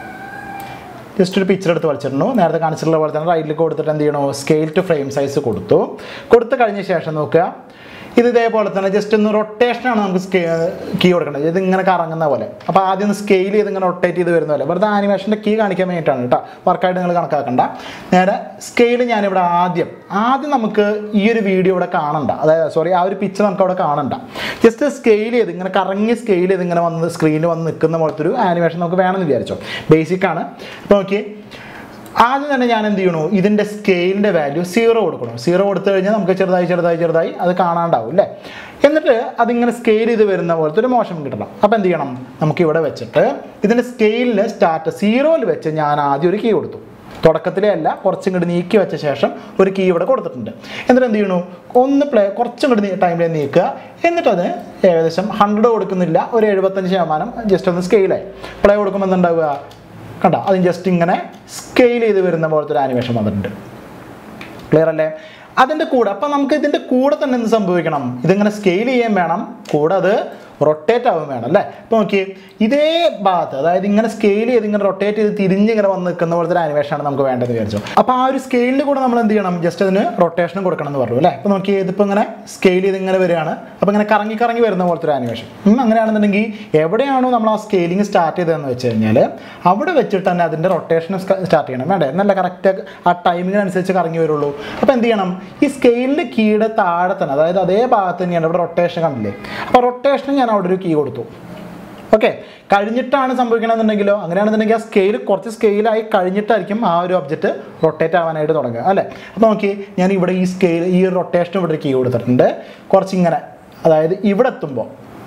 ജസ്റ്റ് ഒരു പിക്ചർ എടുത്ത് വലിച്ചിട്ടുണ്ടോ. നേരത്തെ കാണിച്ചിട്ടുള്ള പോലെ തന്നെ റൈറ്റിലേക്ക് കൊടുത്തിട്ട് എന്ത് ചെയ്യണോ, സ്കെയിൽ ടു ഫ്രെയിം സൈസ് കൊടുത്തു. കൊടുത്തു കഴിഞ്ഞ ശേഷം നോക്കുക, ഇത് ഇതേപോലെ തന്നെ ജസ്റ്റ് ഒന്ന് റൊട്ടേഷനാണ് നമുക്ക് സ്കെ കീ കൊടുക്കേണ്ടത്. ഇത് ഇങ്ങനെ കറങ്ങുന്ന പോലെ. അപ്പോൾ ആദ്യം ഒന്ന് സ്കെയിൽ ചെയ്ത് ഇങ്ങനെ റൊട്ടേറ്റ് ചെയ്ത് വരുന്ന പോലെ. വെറുതെ ആനിമേഷൻ്റെ കീ കാണിക്കാൻ വേണ്ടിയിട്ടാണ് കേട്ടോ, വർക്കായിട്ട് നിങ്ങൾ കണക്കാക്കണ്ട. നേരെ സ്കെയിൽ ഞാനിവിടെ ആദ്യം ആദ്യം നമുക്ക് ഈ ഒരു വീഡിയോ ഇവിടെ കാണണ്ട, അതായത് സോറി ആ ഒരു പിക്ചർ നമുക്ക് അവിടെ കാണണ്ട. ജസ്റ്റ് സ്കെയിൽ ചെയ്ത് ഇങ്ങനെ കറങ്ങി സ്കെയിൽ ചെയ്ത് ഇങ്ങനെ വന്ന് സ്ക്രീനിൽ വന്ന് നിൽക്കുന്ന പോലത്തെ ഒരു ആനിമേഷൻ നമുക്ക് വേണമെന്ന് വിചാരിച്ചോ. ബേസിക്കാണ്. അപ്പോൾ നോക്കി, ആദ്യം തന്നെ ഞാൻ എന്ത് ചെയ്യണു, ഇതിൻ്റെ സ്കെയിലിൻ്റെ വാല്യൂ സീറോ കൊടുക്കണം. സീറോ കൊടുത്തു കഴിഞ്ഞാൽ നമുക്ക് ചെറുതായി ചെറുതായി ചെറുതായി അത് കാണാണ്ടാവും അല്ലേ. എന്നിട്ട് അതിങ്ങനെ സ്കെയിൽ ചെയ്ത് വരുന്ന പോലത്തെ ഒരു മോഷൻ കിട്ടണം. അപ്പോൾ എന്ത് ചെയ്യണം, നമുക്കിവിടെ വെച്ചിട്ട് ഇതിൻ്റെ സ്കെയിലിന് സ്റ്റാർട്ട് സീറോയിൽ വെച്ച് ഞാൻ ആദ്യം ഒരു കീ കൊടുത്തു. തുടക്കത്തിലേ അല്ല, കുറച്ചും കൂടി നീക്കി വെച്ച ശേഷം ഒരു കീ ഇവിടെ കൊടുത്തിട്ടുണ്ട്. എന്നിട്ട് എന്ത് ചെയ്യണു, ഒന്ന് പ്ലേ കുറച്ചും കൂടി ടൈമിൽ നീക്കുക. എന്നിട്ടത് ഏകദേശം ഹൺഡ്രഡ് കൊടുക്കുന്നില്ല, ഒരു എഴുപത്തഞ്ച് ശതമാനം ജസ്റ്റ് ഒന്ന് സ്കെയിലായി. പ്ലേ കൊടുക്കുമ്പോൾ എന്തുണ്ടാവുക, കണ്ട അതിന് ജസ്റ്റ് ഇങ്ങനെ സ്കെയിൽ ചെയ്ത് വരുന്ന പോലത്തെ ഒരു ആനിമേഷൻ വന്നിട്ടുണ്ട്. ക്ലിയർ അല്ലേ? അതിൻ്റെ കൂടെ അപ്പം നമുക്ക് ഇതിൻ്റെ കൂടെ തന്നെ എന്ത് സംഭവിക്കണം, ഇതിങ്ങനെ സ്കെയിൽ ചെയ്യാൻ വേണം, കൂടെ അത് റൊട്ടേറ്റ് ആവും വേണം അല്ലേ. അപ്പോൾ നോക്കിയേ, ഇതേ ഭാഗത്ത് അതായത് ഇങ്ങനെ സ്കെയിൽ ചെയ്ത് ഇങ്ങനെ റൊട്ടേറ്റ് ചെയ്ത് തിരിഞ്ഞ് ഇങ്ങനെ വന്ന് നിൽക്കുന്ന പോലത്തെ ഒരു ആനിമേഷനാണ് നമുക്ക് വേണ്ടതെന്ന് വിചാരിച്ചു. അപ്പോൾ ആ ഒരു സ്കെയിലിൻ്റെ കൂടെ നമ്മൾ എന്ത് ചെയ്യണം, ജസ്റ്റ് അതിന് റൊട്ടേഷനും കൊടുക്കണം എന്ന് പറഞ്ഞു അല്ലേ. അപ്പോൾ നോക്കിയേ, ഇതിപ്പോൾ ഇങ്ങനെ സ്കെയിൽ ചെയ്ത് ഇങ്ങനെ വരികയാണ്. അപ്പോൾ ഇങ്ങനെ കറങ്ങി കറങ്ങി വരുന്ന പോലത്തെ ഒരു ആനിമേഷൻ. അങ്ങനെയാണെന്നുണ്ടെങ്കിൽ എവിടെയാണോ നമ്മൾ ആ സ്കെയിലിംഗ് സ്റ്റാർട്ട് ചെയ്തതെന്ന് വെച്ച് കഴിഞ്ഞാൽ അവിടെ വെച്ചിട്ട് തന്നെ അതിൻ്റെ റൊട്ടേഷനും സ്റ്റാർട്ട് ചെയ്യണം വേണ്ടേ, നല്ല കറക്റ്റ് ആ ടൈമിങ്ങിനനുസരിച്ച് കറങ്ങി വരുള്ളൂ. അപ്പോൾ എന്ത് ചെയ്യണം, ഈ സ്കെയിലിൻ്റെ കീയുടെ താഴെ തന്നെ അതായത് അതേ ഭാഗത്ത് തന്നെയാണ് ഇവിടെ റൊട്ടേഷൻ കണ്ടില്ലേ. അപ്പോൾ റൊട്ടേഷൻ ഞാൻ അവിടെ ഒരു കീ കൊടുത്തു. ഓക്കെ, കഴിഞ്ഞിട്ടാണ് സംഭവിക്കണമെന്നുണ്ടെങ്കിലോ അങ്ങനെയാണെന്നുണ്ടെങ്കിൽ ആ സ്കെയിൽ കുറച്ച് സ്കെയിലായി കഴിഞ്ഞിട്ടായിരിക്കും ആ ഒരു ഒബ്ജക്റ്റ് റൊട്ടേറ്റ് ആവാനായിട്ട് തുടങ്ങുക അല്ലേ. അപ്പോൾ നോക്കി, ഞാൻ ഇവിടെ ഈ സ്കെയിൽ ഈ റൊട്ടേഷൻ ഇവിടെ ഒരു കീ കൊടുത്തിട്ടുണ്ട്. കുറച്ചിങ്ങനെ അതായത് ഇവിടെ എത്തുമ്പോൾ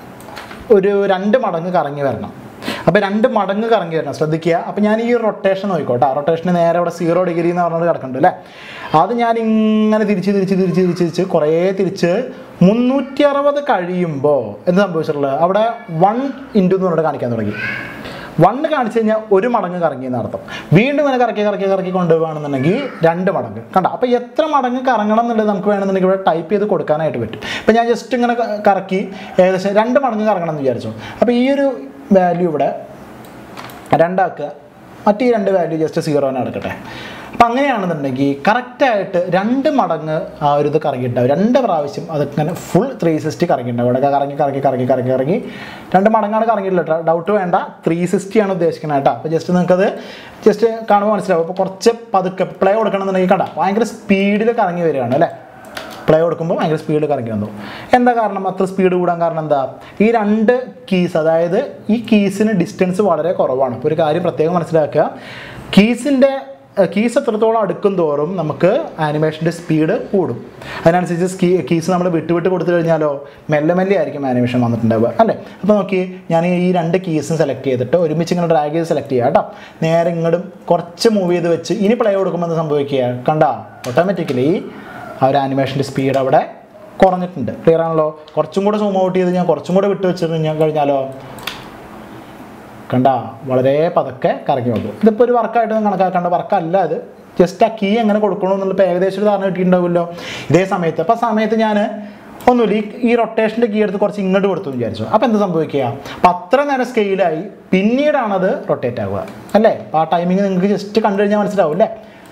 ഒരു രണ്ട് മടങ്ങ് കറങ്ങി വരണം. അപ്പോൾ രണ്ട് മടങ്ങ് കറങ്ങി വരണം, ശ്രദ്ധിക്കുക. അപ്പോൾ ഞാൻ ഈ റൊട്ടേഷൻ നോക്കിക്കോട്ടെ, റൊട്ടേഷന് നേരെ ഇവിടെ സീറോ ഡിഗ്രി എന്ന് പറഞ്ഞിട്ട് കിടക്കുന്നുണ്ട് അല്ലേ. അത് ഞാൻ ഇങ്ങനെ തിരിച്ച് തിരിച്ച് തിരിച്ച് തിരിച്ച് തിരിച്ച് കുറേ തിരിച്ച് മുന്നൂറ്റി അറുപത് കഴിയുമ്പോൾ എന്ത് സംഭവിച്ചിട്ടുള്ളത്, അവിടെ വൺ ഇൻറ്റു എന്ന് പറഞ്ഞിട്ട് കാണിക്കാൻ തുടങ്ങി. വണ്ണ് കാണിച്ചു കഴിഞ്ഞാൽ ഒരു മടങ്ങ് കറങ്ങി എന്നർത്ഥം. വീണ്ടും ഇങ്ങനെ കറക്കി കറക്കി കറക്കി കൊണ്ടുപോകുകയാണെന്നുണ്ടെങ്കിൽ രണ്ട് മടങ്ങ്. കണ്ട, അപ്പോൾ എത്ര മടങ്ങ് കറങ്ങണം എന്നുള്ളത് നമുക്ക് വേണമെന്നുണ്ടെങ്കിൽ ഇവിടെ ടൈപ്പ് ചെയ്ത് കൊടുക്കാനായിട്ട് പറ്റും. ഇപ്പം ഞാൻ ജസ്റ്റ് ഇങ്ങനെ കറക്കി ഏകദേശം രണ്ട് മടങ്ങ് കറങ്ങണം എന്ന് വിചാരിച്ചു. അപ്പോൾ ഈ ഒരു വാല്യൂ ഇവിടെ രണ്ടാക്കുക, മറ്റേ രണ്ട് വാല്യൂ ജസ്റ്റ് സീറോനെ എടുക്കട്ടെ. അപ്പം അങ്ങനെയാണെന്നുണ്ടെങ്കിൽ കറക്റ്റായിട്ട് രണ്ട് മടങ്ങ് ആ ഒരു ഇത് കറങ്ങിയിട്ടുണ്ടാവും. രണ്ട് പ്രാവശ്യം അതിങ്ങനെ ഫുൾ ത്രീ സിക്സ്റ്റി കറങ്ങിയിട്ടുണ്ടാവും. ഇവിടെ കറങ്ങി കറങ്ങി കറങ്ങി കറങ്ങി കറങ്ങി രണ്ട് മടങ്ങാണ് കറങ്ങിയിട്ടില്ല കേട്ടോ, ഡൗട്ട് വേണ്ട. ത്രീ സിക്സ്റ്റി ആണ് ഉദ്ദേശിക്കുന്നത് കേട്ടോ. അപ്പോൾ ജസ്റ്റ് നിങ്ങൾക്കത് ജസ്റ്റ് കാണുമ്പോൾ മനസ്സിലാവും. അപ്പോൾ കുറച്ച് പതുക്കെ പ്ലേ കൊടുക്കണമെന്നുണ്ടെങ്കിൽ കണ്ട ഭയങ്കര സ്പീഡിൽ കറങ്ങി വരികയാണ് അല്ലേ. പ്ലേ കൊടുക്കുമ്പോൾ ഭയങ്കര സ്പീഡ് കറങ്ങി വന്നു. എന്താ കാരണം അത്ര സ്പീഡ് കൂടാൻ കാരണം? എന്താ, ഈ രണ്ട് കീസ്, അതായത് ഈ കീസിന് ഡിസ്റ്റൻസ് വളരെ കുറവാണ്. അപ്പോൾ ഒരു കാര്യം പ്രത്യേകം മനസ്സിലാക്കുക, കീസിൻ്റെ കീസ് എത്രത്തോളം അടുക്കും തോറും നമുക്ക് ആനിമേഷൻ്റെ സ്പീഡ് കൂടും. അതിനനുസരിച്ച് സ്കീ കീസ് നമ്മൾ വിട്ട് വിട്ട് കൊടുത്തു കഴിഞ്ഞാലോ മെല്ലെ മെല്ലെ ആയിരിക്കും ആനിമേഷൻ വന്നിട്ടുണ്ടാവുക അല്ലേ. അപ്പോൾ നോക്കി, ഞാൻ ഈ രണ്ട് കീസും സെലക്ട് ചെയ്തിട്ട് ഒരുമിച്ച് ഇങ്ങനെ ഡ്രാഗ് ചെയ്ത് സെലക്ട് ചെയ്യുക കേട്ടോ. നേരെ ഇങ്ങോട്ടും കുറച്ച് മൂവ് ചെയ്ത് വെച്ച് ഇനി പ്ലേ കൊടുക്കുമ്പോൾ എന്ത് സംഭവിക്കുക? കണ്ട, ഓട്ടോമാറ്റിക്കലി ആ ഒരു ആനിമേഷൻ്റെ സ്പീഡ് അവിടെ കുറഞ്ഞിട്ടുണ്ട്. ക്ലിയർ ആണല്ലോ. കുറച്ചും കൂടെ സൂം ഔട്ട് ചെയ്ത് ഞാൻ കുറച്ചും കൂടെ വിട്ട് വെച്ച് കഴിഞ്ഞാൽ കഴിഞ്ഞാലോ കണ്ട വളരെ പതുക്കെ കറങ്ങി വന്നു. ഇതിപ്പോൾ ഒരു വർക്കായിട്ട് കണക്കാക്കേണ്ട വർക്കല്ല, അത് ജസ്റ്റ് ആ കീ എങ്ങനെ കൊടുക്കണമെന്നുള്ള ഇപ്പോൾ ഏകദേശം ഒരു ധാരണ കിട്ടിയിട്ടുണ്ടാവുമല്ലോ. ഇതേ സമയത്ത് അപ്പോൾ സമയത്ത് ഞാൻ ഒന്നുമില്ല, ഈ ഈ റൊട്ടേഷൻ്റെ കീ എടുത്ത് കുറച്ച് ഇങ്ങോട്ട് കൊടുത്തു വിചാരിച്ചു. അപ്പോൾ എന്ത് സംഭവിക്കുക? അപ്പോൾ അത്ര നേരം സ്കെയിലായി, പിന്നീടാണത് റൊട്ടേറ്റ് ആവുക അല്ലേ. അപ്പോൾ ആ ടൈമിങ് നിങ്ങൾക്ക് ജസ്റ്റ് കണ്ടു കഴിഞ്ഞാൽ മനസ്സിലാവും അല്ലേ.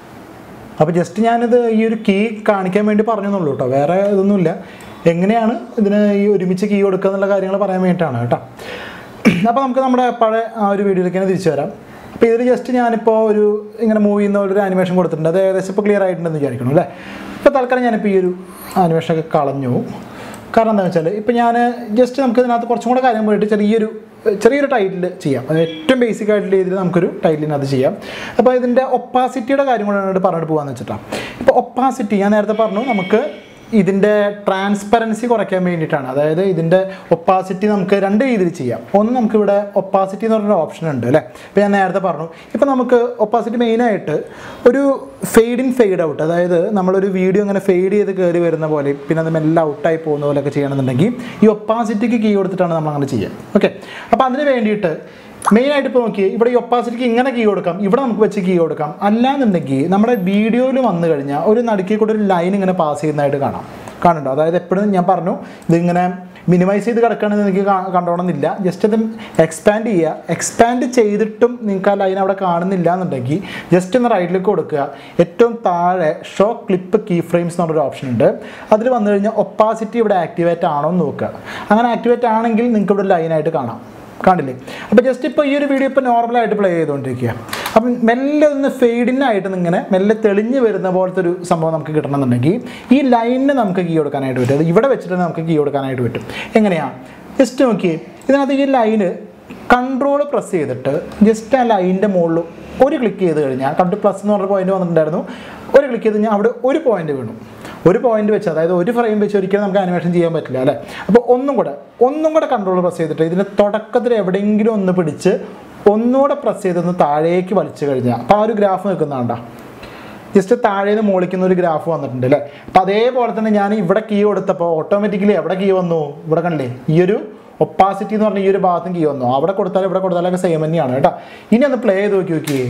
അപ്പോൾ ജസ്റ്റ് ഞാനിത് ഈ ഒരു കീ കാണിക്കാൻ വേണ്ടി പറഞ്ഞെന്നുള്ളൂ കേട്ടോ, വേറെ ഇതൊന്നുമില്ല. എങ്ങനെയാണ് ഇതിന് ഈ ഒരുമിച്ച് കീ കൊടുക്കുക എന്നുള്ള കാര്യങ്ങൾ പറയാൻ വേണ്ടിയിട്ടാണ് കേട്ടോ. അപ്പോൾ നമുക്ക് നമ്മുടെ പഴയ ആ ഒരു വീഡിയോയിലേക്ക് തന്നെ തിരിച്ചു വരാം. അപ്പോൾ ഇതിൽ ജസ്റ്റ് ഞാനിപ്പോൾ ഒരു ഇങ്ങനെ മൂവ് ചെയ്യുന്ന ഒരു ആനിമേഷൻ കൊടുത്തിട്ടുണ്ട്. അത് ഏകദേശം ഇപ്പോൾ ക്ലിയർ ആയിട്ടുണ്ടെന്ന് വിചാരിക്കണം അല്ലേ. ഇപ്പോൾ തൽക്കാലം ഞാനിപ്പോൾ ഈ ഒരു ആനിമേഷനൊക്കെ കളഞ്ഞു. കാരണം എന്താണെന്ന് വെച്ചാൽ ഇപ്പോൾ ഞാൻ ജസ്റ്റ് നമുക്ക് ഇതിനകത്ത് കുറച്ചും കൂടെ കാര്യം പോയിട്ട് ചെറിയൊരു ചെറിയൊരു ടൈറ്റിൽ ചെയ്യാം. അത് ഏറ്റവും ബേസിക് ആയിട്ടുള്ള രീതിയിൽ നമുക്കൊരു ടൈറ്റിലിനകത്ത് ചെയ്യാം. അപ്പോൾ ഇതിൻ്റെ ഒപ്പാസിറ്റിയുടെ കാര്യം കൂടെ പറഞ്ഞിട്ട് പോകാമെന്ന് വെച്ചിട്ടാണ്. ഇപ്പോൾ ഒപ്പാസിറ്റി ഞാൻ നേരത്തെ പറഞ്ഞു, നമുക്ക് ഇതിൻ്റെ ട്രാൻസ്പെറൻസി കുറയ്ക്കാൻ വേണ്ടിയിട്ടാണ്. അതായത് ഇതിൻ്റെ ഒപ്പാസിറ്റി നമുക്ക് രണ്ട് രീതിയിൽ ചെയ്യാം. ഒന്ന്, നമുക്കിവിടെ ഒപ്പാസിറ്റി എന്ന് പറഞ്ഞൊരു ഓപ്ഷൻ ഉണ്ട് അല്ലേ. ഇപ്പോൾ ഞാൻ നേരത്തെ പറഞ്ഞു, ഇപ്പോൾ നമുക്ക് ഒപ്പാസിറ്റി മെയിനായിട്ട് ഒരു ഫെയ്ഡ് ഇൻ ഫെയ്ഡ് ഔട്ട്, അതായത് നമ്മളൊരു വീഡിയോ ഇങ്ങനെ ഫെയ്ഡ് ചെയ്ത് കയറി വരുന്ന പോലെ പിന്നെ അത് മെല്ലെ ഔട്ടായി പോകുന്ന പോലെയൊക്കെ ചെയ്യണമെന്നുണ്ടെങ്കിൽ ഈ ഒപ്പാസിറ്റിക്ക് കീ കൊടുത്തിട്ടാണ് നമ്മൾ അങ്ങനെ ചെയ്യുക. ഓക്കെ, അപ്പോൾ അതിന് വേണ്ടിയിട്ട് മെയിനായിട്ട് ഇപ്പോൾ നോക്കി, ഇവിടെ ഈ ഒപ്പാസിറ്റിക്ക് ഇങ്ങനെ കീ കൊടുക്കാം, ഇവിടെ നമുക്ക് വെച്ച് കീ കൊടുക്കാം. അല്ലാന്നുണ്ടെങ്കിൽ നമ്മുടെ വീഡിയോയിൽ വന്നു കഴിഞ്ഞാൽ ഒരു നടുക്കിൽ കൂടെ ഒരു ലൈൻ ഇങ്ങനെ പാസ് ചെയ്യുന്നതായിട്ട് കാണാം. കാണുന്നുണ്ടോ? അതായത് എപ്പോഴും ഞാൻ പറഞ്ഞു ഇതിങ്ങനെ മിനിമൈസ് ചെയ്ത് കിടക്കണമെന്ന് എനിക്ക് കണ്ടോണമെന്നില്ല. ജസ്റ്റ് അത് എക്സ്പാൻഡ് ചെയ്യുക. എക്സ്പാൻഡ് ചെയ്തിട്ടും നിങ്ങൾക്ക് ആ ലൈൻ അവിടെ കാണുന്നില്ല എന്നുണ്ടെങ്കിൽ ജസ്റ്റ് ഒന്ന് റൈറ്റിലേക്ക് കൊടുക്കുക. ഏറ്റവും താഴെ ഷോ ക്ലിപ്പ് കീ ഫ്രെയിംസ് എന്ന് പറഞ്ഞൊരു ഓപ്ഷൻ ഉണ്ട്. അതിൽ വന്നു കഴിഞ്ഞാൽ ഒപ്പാസിറ്റി ഇവിടെ ആക്ടിവേറ്റ് ആണോ എന്ന് നോക്കുക. അങ്ങനെ ആക്ടിവേറ്റ് ആണെങ്കിൽ നിങ്ങൾക്ക് ഇവിടെ ലൈനായിട്ട് കാണാം. കാണില്ലേ? അപ്പോൾ ജസ്റ്റ് ഇപ്പോൾ ഈ ഒരു വീഡിയോ ഇപ്പോൾ നോർമലായിട്ട് പ്ലേ ചെയ്തുകൊണ്ടിരിക്കുക. അപ്പം മെല്ലെ ഒന്ന് ഫെയ്ഡിനായിട്ട് ഇങ്ങനെ മെല്ലെ തെളിഞ്ഞ് വരുന്ന പോലത്തെ ഒരു സംഭവം നമുക്ക് കിട്ടണമെന്നുണ്ടെങ്കിൽ ഈ ലൈനിന് നമുക്ക് കീ കൊടുക്കാനായിട്ട് പറ്റും. അത് ഇവിടെ വെച്ചിട്ട് നമുക്ക് കീ കൊടുക്കാനായിട്ട് പറ്റും. എങ്ങനെയാണ്? ജസ്റ്റ് നോക്കിയേ, ഇതിനകത്ത് ഈ ലൈന് കൺട്രോൾ പ്രസ് ചെയ്തിട്ട് ജസ്റ്റ് ആ ലൈനിൻ്റെ മുകളിൽ ഒരു ക്ലിക്ക് ചെയ്ത് കഴിഞ്ഞാൽ, കണ്ട് പ്ലസ് എന്ന് പറഞ്ഞ പോയിന്റ് വന്നിട്ടുണ്ടായിരുന്നു, ഒരു ക്ലിക്ക് ചെയ്ത് കഴിഞ്ഞാൽ അവിടെ ഒരു പോയിന്റ് വീണു. ഒരു പോയിന്റ് വെച്ച്, അതായത് ഒരു ഫ്രെയിം വെച്ച് ഒരിക്കലും നമുക്ക് ആനിമേഷൻ ചെയ്യാൻ പറ്റില്ല അല്ലേ. അപ്പോൾ ഒന്നും കൂടെ ഒന്നും കൂടെ കൺട്രോൾ പ്രസ് ചെയ്തിട്ട് ഇതിൻ്റെ തുടക്കത്തിൽ എവിടെയെങ്കിലും ഒന്ന് പിടിച്ച് ഒന്നുകൂടെ പ്രസ് ചെയ്തൊന്ന് താഴേക്ക് വലിച്ചു കഴിഞ്ഞാൽ അപ്പോൾ ആ ഒരു ഗ്രാഫ് നിൽക്കുന്നതാണ്ട. ജസ്റ്റ് താഴേന്ന് മുകളിക്കുന്ന ഒരു ഗ്രാഫ് വന്നിട്ടുണ്ട് അല്ലേ. അപ്പോൾ അതേപോലെ തന്നെ ഞാൻ ഇവിടെ കീ കൊടുത്തപ്പോൾ ഓട്ടോമാറ്റിക്കലി എവിടെ കീ വന്നു? ഇവിടെ കണ്ടില്ലേ, ഈ ഒരു ഒപ്പാസിറ്റി എന്ന് പറഞ്ഞ ഈ ഒരു ഭാഗത്തും കീ വന്നു. അവിടെ കൊടുത്താലും ഇവിടെ കൊടുത്താലൊക്കെ സെയിം തന്നെയാണ് കേട്ടോ. ഇനി ഒന്ന് പ്ലേ ചെയ്ത് നോക്കി നോക്കിയേ,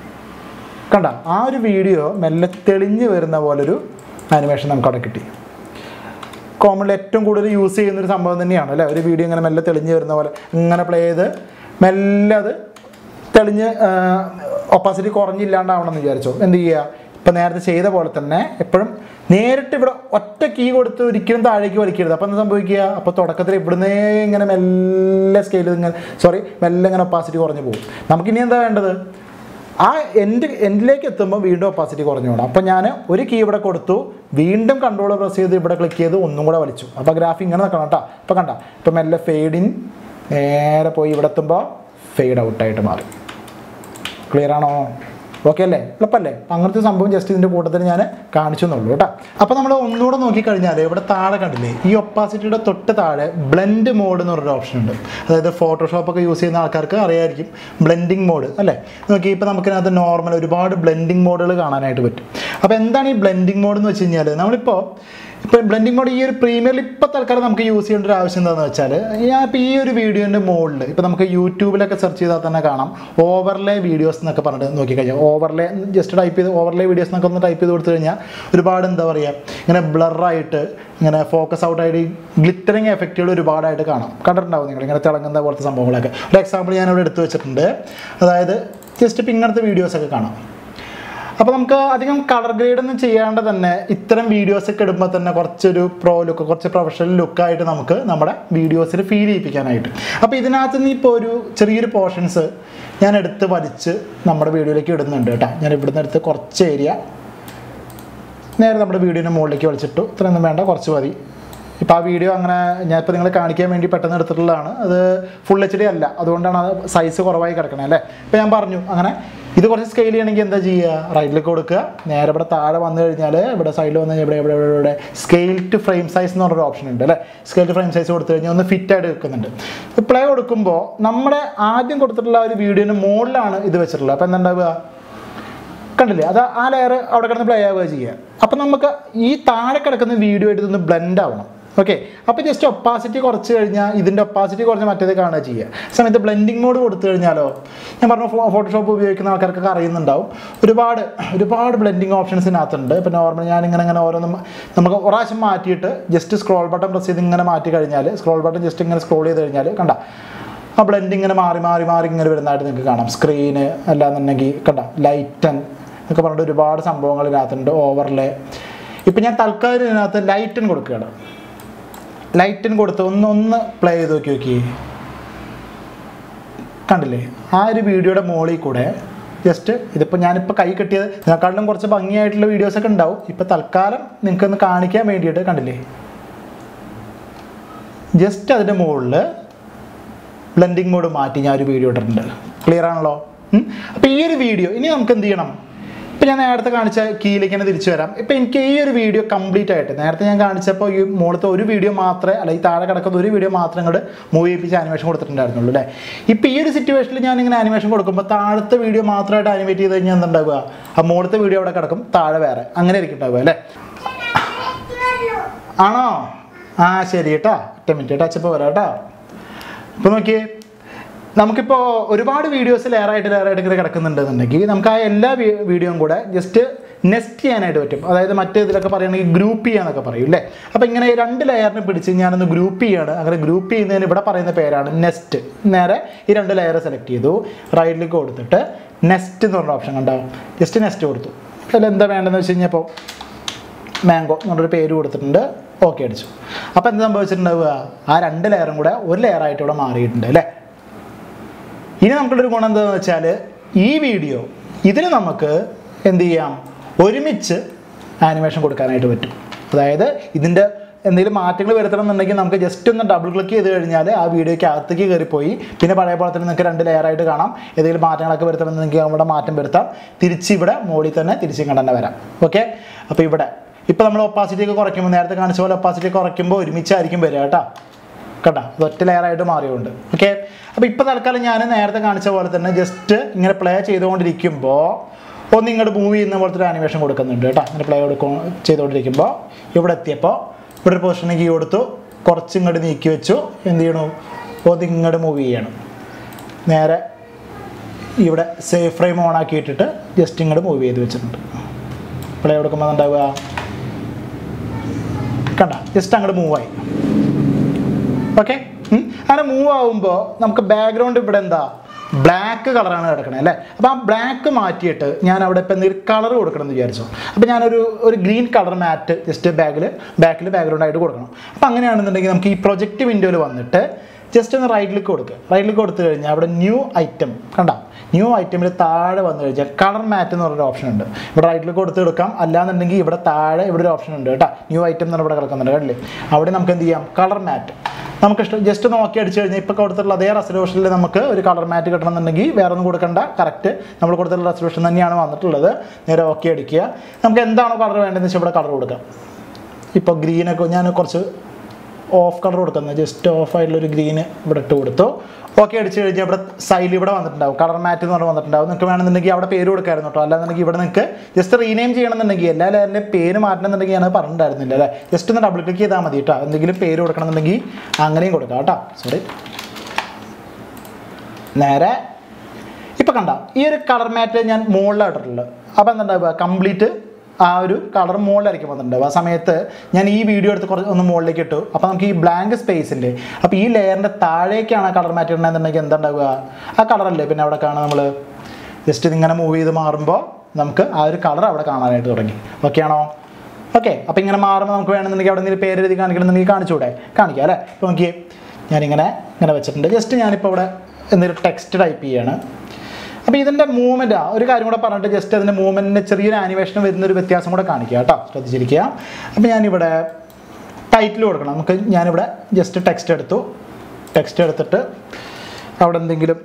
കണ്ട ആ ഒരു വീഡിയോ മെല്ലെ തെളിഞ്ഞ് വരുന്ന പോലൊരു ആനിമേഷൻ നമുക്ക് അവിടെ കിട്ടി. കോമണിൽ ഏറ്റവും കൂടുതൽ യൂസ് ചെയ്യുന്നൊരു സംഭവം തന്നെയാണ് അല്ലേ. ഒരു വീഡിയോ ഇങ്ങനെ മെല്ലെ തെളിഞ്ഞ് വരുന്ന പോലെ ഇങ്ങനെ പ്ലേ ചെയ്ത് മെല്ലെ അത് തെളിഞ്ഞ് ഒപ്പാസിറ്റി കുറഞ്ഞില്ലാണ്ടാവണമെന്ന് വിചാരിച്ചോ. എന്ത് ചെയ്യുക? ഇപ്പം നേരത്തെ ചെയ്ത പോലെ തന്നെ എപ്പോഴും നേരിട്ട് ഇവിടെ ഒറ്റ കീ കൊടുത്ത് ഒരിക്കലും താഴേക്ക് വലിക്കരുത്. അപ്പോൾ എന്താ സംഭവിക്കുക? അപ്പോൾ തുടക്കത്തിൽ ഇവിടുന്നേ ഇങ്ങനെ മെല്ലെ സ്കെയിൽ ഇങ്ങനെ സോറി മെല്ലെ ഇങ്ങനെ ഒപ്പാസിറ്റി കുറഞ്ഞു പോകും. നമുക്കിനി എന്താ വേണ്ടത്? ആ എൻഡ് എൻഡിലേക്ക് എത്തുമ്പോൾ വീണ്ടും ഒപ്പാസിറ്റി കുറഞ്ഞു പോകണം. അപ്പോൾ ഞാൻ ഒരു കീ ഇവിടെ കൊടുത്തു, വീണ്ടും കൺട്രോൾ പ്രസ് ചെയ്ത് ഇവിടെ ക്ലിക്ക് ചെയ്ത് ഒന്നും കൂടെ വലിച്ചു. അപ്പോൾ ഗ്രാഫ് ഇങ്ങനെ നിൽക്കണം കേട്ടോ. അപ്പോൾ കണ്ട, ഇപ്പോൾ മെല്ലെ ഫെയ്ഡിൻ നേരെ പോയി ഇവിടെ എത്തുമ്പോൾ ഫെയ്ഡ് ഔട്ടായിട്ട് മാറി. ക്ലിയർ ആണോ? ഓക്കെ അല്ലേ? എളുപ്പമല്ലേ? അങ്ങനത്തെ സംഭവം ജസ്റ്റ് ഇതിൻ്റെ കൂട്ടത്തിൽ ഞാൻ കാണിച്ചു എന്നുള്ളൂ കേട്ടോ. അപ്പോൾ നമ്മൾ ഒന്നുകൂടെ നോക്കിക്കഴിഞ്ഞാൽ ഇവിടെ താഴെ കണ്ടില്ലേ, ഈ ഒപ്പാസിറ്റിയുടെ തൊട്ട് താഴെ ബ്ലെൻഡ് മോഡ് എന്ന് പറഞ്ഞൊരു ഓപ്ഷൻ ഉണ്ട്. അതായത് ഫോട്ടോഷോപ്പൊക്കെ യൂസ് ചെയ്യുന്ന ആൾക്കാർക്ക് അറിയായിരിക്കും ബ്ലെൻഡിങ് മോഡ് അല്ലേ. നോക്കി, ഇപ്പോൾ നമുക്കിനകത്ത് നോർമൽ ഒരുപാട് ബ്ലെൻഡിങ് മോഡുകൾ കാണാനായിട്ട് പറ്റും. അപ്പോൾ എന്താണ് ഈ ബ്ലെൻഡിങ് മോഡ് എന്ന് വെച്ച് കഴിഞ്ഞാൽ, നമ്മളിപ്പോൾ ഇപ്പോൾ ബ്ലെൻഡിങ് മോഡ് ഈ ഒരു പ്രീമിയറിൽ ഇപ്പോൾ തൽക്കാലം നമുക്ക് യൂസ് ചെയ്യേണ്ട ഒരു ആവശ്യം എന്താണെന്ന് വെച്ചാൽ ഞാൻ ഇപ്പോൾ ഈ ഒരു വീഡിയോൻ്റെ മുകളിൽ ഇപ്പോൾ നമുക്ക് യൂട്യൂബിലൊക്കെ സെർച്ച് ചെയ്താൽ തന്നെ കാണാം ഓവർലേ വീഡിയോസ് എന്നൊക്കെ പറഞ്ഞിട്ട് നോക്കിക്കഴിഞ്ഞാൽ ഓവർലേ ജസ്റ്റ് ടൈപ്പ് ചെയ്ത് ഓവർലേ വീഡിയോസ് എന്നൊക്കെ ഒന്ന് ടൈപ്പ് ചെയ്ത് കൊടുത്തു കഴിഞ്ഞാൽ ഒരുപാട് എന്താ പറയുക ഇങ്ങനെ ബ്ലറായിട്ട് ഇങ്ങനെ ഫോക്കസ് ഔട്ടായിട്ട് ഗ്ലിറ്ററിങ് എഫക്റ്റുകൾ ഒരുപാടായിട്ട് കാണാം. കണ്ടിട്ടുണ്ടാവും നിങ്ങൾ ഇങ്ങനെ തിളങ്ങുന്ന പോലത്തെ സംഭവങ്ങളൊക്കെ. ഒരു എക്സാമ്പിൾ ഞാനിവിടെ എടുത്തു വെച്ചിട്ടുണ്ട്. അതായത് ജസ്റ്റ് ഇപ്പം ഇങ്ങനത്തെ വീഡിയോസൊക്കെ കാണാം. അപ്പോൾ നമുക്ക് അധികം കളർ ഗ്രേഡ് ഒന്നും ചെയ്യാണ്ട് തന്നെ ഇത്തരം വീഡിയോസൊക്കെ ഇടുമ്പോൾ തന്നെ കുറച്ചൊരു പ്രോ ലുക്ക് കുറച്ച് പ്രൊഫഷണൽ ലുക്കായിട്ട് നമുക്ക് നമ്മുടെ വീഡിയോസിൽ ഫീൽ ചെയ്യിപ്പിക്കാനായിട്ട്. അപ്പോൾ ഇതിനകത്ത് നിന്ന് ഇപ്പോൾ ഒരു ചെറിയൊരു പോർഷൻസ് ഞാൻ എടുത്ത് വലിച്ച് നമ്മുടെ വീഡിയോയിലേക്ക് ഇടുന്നുണ്ട് കേട്ടോ. ഞാൻ ഇവിടുന്ന് എടുത്ത് കുറച്ച് ഏരിയ നേരെ നമ്മുടെ വീഡിയോൻ്റെ മുകളിലേക്ക് വലിച്ചിട്ടു. ഇത്രയൊന്നും വേണ്ട, കുറച്ച് മതി. ഇപ്പോൾ ആ വീഡിയോ അങ്ങനെ ഞാനിപ്പോൾ നിങ്ങളെ കാണിക്കാൻ വേണ്ടി പെട്ടെന്ന് എടുത്തിട്ടുള്ളതാണ്. അത് ഫുൾ എച്ച് ഡി അല്ല, അതുകൊണ്ടാണ് അത് സൈസ് കുറവായി കിടക്കണേ അല്ലേ. ഇപ്പോൾ ഞാൻ പറഞ്ഞു അങ്ങനെ ഇത് കുറച്ച് സ്കെയിൽ ചെയ്യണമെങ്കിൽ എന്താ ചെയ്യുക, റൈറ്റിലേക്ക് കൊടുക്കുക. നേരെ ഇവിടെ താഴെ വന്നു കഴിഞ്ഞാൽ ഇവിടെ സൈഡിൽ വന്നു കഴിഞ്ഞാൽ ഇവിടെ ഇവിടെ ഇവിടെ ഇവിടെ സ്കെയിൽ ടു ഫ്രെയിം സൈസ് എന്ന് പറഞ്ഞൊരു ഓപ്ഷൻ ഉണ്ട് അല്ലേ. സ്കെയിൽ ടു ഫ്രെയിം സൈസ് കൊടുത്തു കഴിഞ്ഞാൽ ഒന്ന് ഫിറ്റായിട്ട് വെക്കുന്നുണ്ട്. പ്ലേ കൊടുക്കുമ്പോൾ നമ്മുടെ ആദ്യം കൊടുത്തിട്ടുള്ള ഒരു വീഡിയോൻ്റെ മുകളിലാണ് ഇത് വെച്ചിട്ടുള്ളത്. അപ്പോൾ എന്താ ഉണ്ടാവുക, കണ്ടില്ലേ, അത് ആ ലെയർ അവിടെ കിടന്ന് പ്ലേ ആവുക ചെയ്യുക. അപ്പം നമുക്ക് ഈ താഴെ കിടക്കുന്ന വീഡിയോ ആയിട്ട് ഇതൊന്ന് ബ്ലെൻഡ് ആവണം. ഓക്കെ, അപ്പോൾ ജസ്റ്റ് ഒപ്പാസിറ്റി കുറച്ച് കഴിഞ്ഞാൽ ഇതിൻ്റെ ഒപ്പാസിറ്റി കുറച്ച് മറ്റേത് കാണുക ചെയ്യുക. സമയത്ത് ബ്ലെൻഡിങ് മോഡ് കൊടുത്തു കഴിഞ്ഞാലോ, ഞാൻ പറഞ്ഞു ഫോട്ടോഷോപ്പ് ഉപയോഗിക്കുന്ന ആൾക്കാർക്കൊക്കെ അറിയുന്നുണ്ടാവും, ഒരുപാട് ഒരുപാട് ബ്ലെൻഡിങ് ഓപ്ഷൻസ് ഇതിനകത്തുണ്ട്. ഇപ്പോൾ നോർമൽ ഞാനിങ്ങനെ ഇങ്ങനെ ഓരോന്നും നമുക്ക് ഒരു പ്രാവശ്യം മാറ്റിയിട്ട് ജസ്റ്റ് സ്ക്രോൾ ബട്ടൺ പ്രസ് ചെയ്ത് ഇങ്ങനെ മാറ്റി കഴിഞ്ഞാൽ സ്ക്രോൾ ബട്ടൺ ജസ്റ്റ് ഇങ്ങനെ സ്ക്രോൾ ചെയ്ത് കഴിഞ്ഞാൽ കണ്ട ആ ബ്ലെൻഡിങ് ഇങ്ങനെ മാറി മാറി മാറി ഇങ്ങനെ വരുന്നതായിട്ട് നിങ്ങൾക്ക് കാണാം. സ്ക്രീന് അല്ലാന്നുണ്ടെങ്കിൽ കണ്ട ലൈറ്റൻ എന്നൊക്കെ പറഞ്ഞിട്ട് ഒരുപാട് സംഭവങ്ങൾ ഇതിനകത്തുണ്ട്. ഓവർലേ ഇപ്പം ഞാൻ തൽക്കാലം ഇതിനകത്ത് ലൈറ്റൻ കൊടുക്കുകയാണ്. ലൈറ്റൻ കൊടുത്ത് ഒന്ന് ഒന്ന് പ്ലേ ചെയ്ത് നോക്കി നോക്കി കണ്ടില്ലേ, ആ ഒരു വീഡിയോയുടെ മുകളിൽ കൂടെ ജസ്റ്റ് ഇതിപ്പോൾ ഞാനിപ്പോൾ കൈ കെട്ടിയത് ഇതിനെക്കാട്ടിലും കുറച്ച് ഭംഗിയായിട്ടുള്ള വീഡിയോസൊക്കെ ഉണ്ടാവും. ഇപ്പോൾ തൽക്കാലം നിങ്ങൾക്കൊന്ന് കാണിക്കാൻ വേണ്ടിയിട്ട് കണ്ടില്ലേ, ജസ്റ്റ് അതിൻ്റെ മുകളിൽ ബ്ലെൻഡിങ് മോഡ് മാറ്റി ഞാൻ ഒരു വീഡിയോ ഇട്ടിട്ടുണ്ട്. ക്ലിയർ ആണല്ലോ. അപ്പോൾ ഈ ഒരു വീഡിയോ ഇനി നമുക്ക് എന്ത് ചെയ്യണം, ഇപ്പോൾ ഞാൻ നേരത്തെ കാണിച്ച കീയിലേക്ക് തന്നെ തിരിച്ചു വരാം. ഇപ്പോൾ എനിക്ക് ഈ ഒരു വീഡിയോ കംപ്ലീറ്റ് ആയിട്ട് നേരത്തെ ഞാൻ കാണിച്ചപ്പോൾ ഈ മുകളിലത്തെ ഒരു വീഡിയോ മാത്രമേ അല്ല ഈ താഴെ കിടക്കുന്ന ഒരു വീഡിയോ മാത്രം ഇങ്ങോട്ട് മൂവ് ചെയ്യിപ്പിച്ച് ആനിമേഷൻ കൊടുത്തിട്ടുണ്ടായിരുന്നുള്ളൂ അല്ലേ. ഇപ്പോൾ ഈ ഒരു സിറ്റുവേഷനിൽ ഞാൻ ഇങ്ങനെ ആനിമേഷൻ കൊടുക്കുമ്പോൾ താഴത്തെ വീഡിയോ മാത്രമായിട്ട് ആനിമേറ്റ് ചെയ്ത് കഴിഞ്ഞാൽ എന്തുണ്ടാവുക, ആ മുകളിലത്തെ വീഡിയോ അവിടെ കിടക്കും, താഴെ വേറെ, അങ്ങനെ ആയിരിക്കും ഉണ്ടാവുക അല്ലേ. ആണോ? ആ ശരി കേട്ടാ, ഒറ്റ മിനിറ്റ് ടച്ചപ്പോൾ വരാം കേട്ടോ. ഇപ്പോൾ നോക്കിയേ, നമുക്കിപ്പോൾ ഒരുപാട് വീഡിയോസ് ലെയറായിട്ട് ലെയറായിട്ട് ഇങ്ങനെ കിടക്കുന്നുണ്ടെന്നുണ്ടെങ്കിൽ നമുക്ക് ആ എല്ലാ വീഡിയോയും കൂടെ ജസ്റ്റ് നെസ്റ്റ് ചെയ്യാനായിട്ട് പറ്റും. അതായത് മറ്റേ ഇതിലൊക്കെ പറയുകയാണെങ്കിൽ ഗ്രൂപ്പ് ചെയ്യാന്നൊക്കെ പറയും അല്ലേ. അപ്പോൾ ഇങ്ങനെ രണ്ട് ലെയറിനെ പിടിച്ച് ഞാനൊന്ന് ഗ്രൂപ്പ് ചെയ്യാണ്. അങ്ങനെ ഗ്രൂപ്പ് ചെയ്യുന്നതിന് ഇവിടെ പറയുന്ന പേരാണ് നെസ്റ്റ്. നേരെ ഈ രണ്ട് ലെയർ സെലക്ട് ചെയ്തു, റൈറ്റിലേക്ക് കൊടുത്തിട്ട് നെസ്റ്റ് എന്ന് പറഞ്ഞ ഓപ്ഷൻ കണ്ടാവും, ജസ്റ്റ് നെസ്റ്റ് കൊടുത്തു. അതിൽ എന്താ വേണ്ടതെന്ന് വെച്ച് കഴിഞ്ഞാൽ ഇപ്പോൾ മാംഗോ എന്നൊരു പേര് കൊടുത്തിട്ടുണ്ട്, ഓക്കെ അടിച്ചു. അപ്പോൾ എന്താ സംഭവിച്ചിട്ടുണ്ടാവുക, ആ രണ്ട് ലെയറും കൂടെ ഒരു ലെയറായിട്ട് ഇവിടെ മാറിയിട്ടുണ്ട് അല്ലേ. ഇനി നമുക്കുള്ളൊരു ഗുണം എന്താണെന്ന് വെച്ചാൽ ഈ വീഡിയോ ഇതിന് നമുക്ക് എന്ത് ചെയ്യാം, ഒരുമിച്ച് ആനിമേഷൻ കൊടുക്കാനായിട്ട് പറ്റും. അതായത് ഇതിൻ്റെ എന്തെങ്കിലും മാറ്റങ്ങൾ വരുത്തണം എന്നുണ്ടെങ്കിൽ നമുക്ക് ജസ്റ്റ് ഒന്ന് ഡബിൾ ക്ലിക്ക് ചെയ്ത് കഴിഞ്ഞാൽ ആ വീഡിയോയ്ക്ക് അകത്തേക്ക് കയറിപ്പോയി പിന്നെ പഴയ പോലെ തന്നെ നിങ്ങൾക്ക് രണ്ട് ലെയറായിട്ട് കാണാം. ഏതെങ്കിലും മാറ്റങ്ങളൊക്കെ വരുത്തണം എന്നുണ്ടെങ്കിൽ അവിടെ മാറ്റം വരുത്താം, തിരിച്ച് ഇവിടെ മുകളിൽ തന്നെ തിരിച്ചും കണ്ട് തന്നെ വരാം. ഓക്കെ, അപ്പോൾ ഇവിടെ ഇപ്പോൾ നമ്മൾ ഒപ്പാസിറ്റി ഒക്കെ കുറയ്ക്കുമ്പോൾ നേരത്തെ കാണിച്ച പോലെ ഒപ്പാസിറ്റി കുറയ്ക്കുമ്പോൾ ഒരുമിച്ചായിരിക്കും വരിക കേട്ടോ. കേട്ടോ, അത് ഒറ്റ ലെയറായിട്ട് മാറിയുണ്ട്. ഓക്കെ, അപ്പോൾ ഇപ്പോൾ തൽക്കാലം ഞാൻ നേരത്തെ കാണിച്ച പോലെ തന്നെ ജസ്റ്റ് ഇങ്ങനെ പ്ലേ ചെയ്തുകൊണ്ടിരിക്കുമ്പോൾ ഒന്ന് ഇങ്ങോട്ട് മൂവ് ചെയ്യുന്ന പോലത്തെ ഒരു ആനിമേഷൻ കൊടുക്കുന്നുണ്ട് കേട്ടോ. ഇങ്ങനെ പ്ലേ കൊടുക്കും ചെയ്തുകൊണ്ടിരിക്കുമ്പോൾ ഇവിടെ എത്തിയപ്പോൾ ഇവിടെ ഒരു പൊസിഷനിൽ കീ കൊടുത്തു, കുറച്ച് ഇങ്ങോട്ട് നീക്കി വെച്ചു, എന്ത് ചെയ്യണു, ഒന്ന് ഇങ്ങോട്ട് മൂവ് ചെയ്യണം. നേരെ ഇവിടെ സേഫ് ഫ്രെയിം ഓൺ ആക്കിയിട്ടിട്ട് ജസ്റ്റ് ഇങ്ങോട്ട് മൂവ് ചെയ്ത് വെച്ചിട്ടുണ്ട്. പ്ലേ കൊടുക്കുമ്പോൾ എന്താവുക, കണ്ട ജസ്റ്റ് അങ്ങോട്ട് മൂവായി. ഓക്കെ, അങ്ങനെ മൂവ് ആകുമ്പോൾ നമുക്ക് ബാക്ക്ഗ്രൗണ്ട് ഇവിടെ എന്താ ബ്ലാക്ക് കളറാണ് കിടക്കണേ അല്ലേ. അപ്പോൾ ആ ബ്ലാക്ക് മാറ്റിയിട്ട് ഞാൻ അവിടെ ഇപ്പം എന്തെങ്കിലും കളർ കൊടുക്കണം എന്ന് വിചാരിച്ചു. അപ്പോൾ ഞാനൊരു ഒരു ഗ്രീൻ കളർ മാറ്റ് ജസ്റ്റ് ബാക്കിൽ ബാക്കിൽ ബാക്ക്ഗ്രൗണ്ട് ആയിട്ട് കൊടുക്കണം. അപ്പോൾ അങ്ങനെയാണെന്നുണ്ടെങ്കിൽ നമുക്ക് ഈ പ്രൊജക്റ്റ് വിൻഡോയിൽ വന്നിട്ട് ജസ്റ്റ് ഒന്ന് റൈറ്റിലേക്ക് കൊടുക്കുക. റൈറ്റിലേക്ക് കൊടുത്തു കഴിഞ്ഞാൽ അവിടെ ന്യൂ ഐറ്റം കണ്ട, ന്യൂ ഐറ്റമിൽ താഴെ വന്നു കഴിഞ്ഞാൽ കളർ മാറ്റ് എന്ന് പറഞ്ഞൊരു ഓപ്ഷൻ ഉണ്ട്. ഇവിടെ റൈറ്റിലേക്ക് കൊടുത്ത് എടുക്കാം, അല്ലാന്നുണ്ടെങ്കിൽ ഇവിടെ താഴെ ഇവിടെ ഒരു ഓപ്ഷൻ ഉണ്ട് കേട്ടോ, ന്യൂ ഐറ്റം എന്ന് ഇവിടെ കിടക്കുന്നുണ്ട് കണ്ടില്ലേ. അവിടെ നമുക്ക് എന്ത് ചെയ്യാം, കളർ മാറ്റ് നമുക്ക് ഇഷ്ടം ജസ്റ്റ് നോക്കി അടിച്ചു കഴിഞ്ഞാൽ ഇപ്പോൾ കൊടുത്തിട്ടുള്ള അതേ റെസൊല്യൂഷനിൽ നമുക്ക് ഒരു കളർ മാറ്റ് കിട്ടണമെന്നുണ്ടെങ്കിൽ വേറെ ഒന്നും കൊടുക്കണ്ട, കറക്റ്റ് നമ്മൾ കൊടുത്തിട്ടുള്ള റെസൊല്യൂഷൻ തന്നെയാണ് വന്നിട്ടുള്ളത്. നേരെ ഓക്കെ അടിക്കുക. നമുക്ക് എന്താണോ കളർ വേണ്ടതെന്ന് വെച്ചാൽ ഇവിടെ കളർ കൊടുക്കാം. ഇപ്പോൾ ഗ്രീനൊക്കെ ഞാൻ കുറച്ച് ഓഫ് കളർ കൊടുക്കുന്നത്, ജസ്റ്റ് ഓഫ് ആയിട്ടുള്ളൊരു ഗ്രീന് ഇവിടെ ഇട്ട് കൊടുത്തു. ഓക്കെ അടിച്ച് കഴിഞ്ഞാൽ ഇവിടെ സൈഡിൽ ഇവിടെ വന്നിട്ടുണ്ടാവും കളർ മാറ്റ് എന്ന് പറഞ്ഞ് വന്നിട്ടുണ്ടാവും. നിങ്ങൾക്ക് വേണമെന്നുണ്ടെങ്കിൽ അവിടെ പേര് കൊടുക്കായിരുന്നു കേട്ടോ. അല്ലാന്നുണ്ടെങ്കിൽ ഇവിടെ നിങ്ങൾക്ക് ജസ്റ്റ് റീനെയിം ചെയ്യണമെന്നുണ്ടെങ്കിൽ എല്ലാ ലെയറിൻ്റെ പേര് മാറ്റണമെന്നുണ്ടെങ്കിൽ ഞാൻ പറഞ്ഞിട്ടുണ്ടായിരുന്നില്ല അല്ലേ. ജസ്റ്റ് ഒന്ന് ഡബിൾ ക്ലിക്ക് ചെയ്താൽ മതി കേട്ടോ. എന്തെങ്കിലും പേര് കൊടുക്കണമെന്നുണ്ടെങ്കിൽ അങ്ങനെയും കൊടുക്കാം കേട്ടോ. സോറി, നേരെ ഇപ്പം കണ്ട ഈ ഒരു കളർ മാറ്റ് ഞാൻ മുകളിലായിട്ടുള്ളത്. അപ്പോൾ എന്താ കംപ്ലീറ്റ് ആ ഒരു കളർ മുകളിലായിരിക്കും വന്നിട്ടുണ്ടാവും. ആ സമയത്ത് ഞാൻ ഈ വീഡിയോ എടുത്ത് കുറച്ച് ഒന്ന് മുകളിലേക്ക് ഇട്ടു. അപ്പോൾ നമുക്ക് ഈ ബ്ലാങ്ക് സ്പേസിൻ്റെ അപ്പോൾ ഈ ലെയറിൻ്റെ താഴേക്കാണ് ആ കളർ മാറ്റ് ഇടണമെന്നുണ്ടെങ്കിൽ എന്താ ഉണ്ടാവുക, ആ കളറല്ലേ പിന്നെ അവിടെ കാണാം. നമ്മൾ ജസ്റ്റ് ഇതിങ്ങനെ മൂവ് ചെയ്ത് മാറുമ്പോൾ നമുക്ക് ആ ഒരു കളർ അവിടെ കാണാനായിട്ട് തുടങ്ങി. ഓക്കെ ആണോ? ഓക്കെ. അപ്പോൾ ഇങ്ങനെ മാറുമ്പോൾ നമുക്ക് വേണമെന്നുണ്ടെങ്കിൽ അവിടെ നിന്ന് പേര് എഴുതി കാണിക്കണമെന്നുണ്ടെങ്കിൽ കാണിച്ചുകൂടെ? കാണിക്കാം അല്ലേ. ഇപ്പോൾ നോക്കി ഞാനിങ്ങനെ ഇങ്ങനെ വെച്ചിട്ടുണ്ട്. ജസ്റ്റ് ഞാനിപ്പോൾ ഇവിടെ എന്തെങ്കിലും ടെക്സ്റ്റ് ടൈപ്പ് ചെയ്യാണ്. അപ്പോൾ ഇതിൻ്റെ മൂവ്മെൻറ്റ് ഒരു കാര്യം കൂടെ പറഞ്ഞിട്ട് ജസ്റ്റ് അതിൻ്റെ മൂവ്മെൻറ്റിൻ്റെ ചെറിയൊരു ആനിമേഷൻ വരുന്നൊരു വ്യത്യാസം കൂടെ കാണിക്കുക കേട്ടോ. ശ്രദ്ധിച്ചിരിക്കുക. അപ്പോൾ ഞാനിവിടെ ടൈറ്റിൽ കൊടുക്കണം. നമുക്ക് ഞാനിവിടെ ജസ്റ്റ് ടെക്സ്റ്റ് എടുത്തു. ടെക്സ്റ്റ് എടുത്തിട്ട് അവിടെ എന്തെങ്കിലും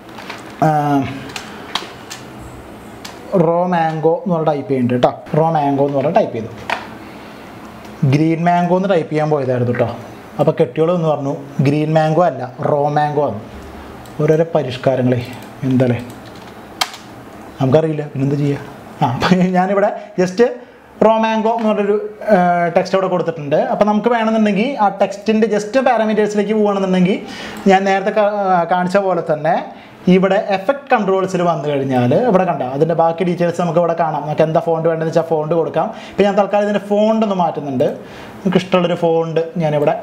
റോ മാംഗോ എന്ന് പറഞ്ഞാൽ ടൈപ്പ് ചെയ്യുന്നുണ്ട് കേട്ടോ. റോ മാംഗോ എന്ന് പറഞ്ഞാൽ ടൈപ്പ് ചെയ്തു. ഗ്രീൻ മാംഗോ എന്ന് ടൈപ്പ് ചെയ്യാൻ പോയതായിരുന്നു കേട്ടോ. അപ്പോൾ കെട്ടിയോളെന്ന് പറഞ്ഞു ഗ്രീൻ മാംഗോ അല്ല റോ മാംഗോ ആണ്. ഓരോരോ പരിഷ്കാരങ്ങളെ എന്തല്ലേ നമുക്കറിയില്ല, പിന്നെന്താ ചെയ്യുക. ആ അപ്പം ഞാനിവിടെ ജസ്റ്റ് റോ മാംഗോ എന്ന് പറഞ്ഞൊരു ടെക്സ്റ്റ് അവിടെ കൊടുത്തിട്ടുണ്ട്. അപ്പോൾ നമുക്ക് വേണമെന്നുണ്ടെങ്കിൽ ആ ടെക്സ്റ്റിൻ്റെ ജസ്റ്റ് പാരാമീറ്റേഴ്സിലേക്ക് പോകുകയാണെന്നുണ്ടെങ്കിൽ ഞാൻ നേരത്തെ കാണിച്ച പോലെ തന്നെ ഇവിടെ എഫക്റ്റ് കൺട്രോൾസിൽ വന്നു കഴിഞ്ഞാൽ ഇവിടെ കണ്ട അതിൻ്റെ ബാക്കി ഡീറ്റെയിൽസ് നമുക്ക് ഇവിടെ കാണാം. നമുക്ക് എന്താ ഫോണ്ട് വേണ്ടതെന്ന് വെച്ചാൽ ഫോണ്ട് കൊടുക്കാം. ഇപ്പോൾ ഞാൻ തൽക്കാലം ഇതിൻ്റെ ഫോണ്ട് ഒന്ന് മാറ്റുന്നുണ്ട്. നമുക്ക് ഇഷ്ടമുള്ളൊരു ഫോണ്ട് ഞാനിവിടെ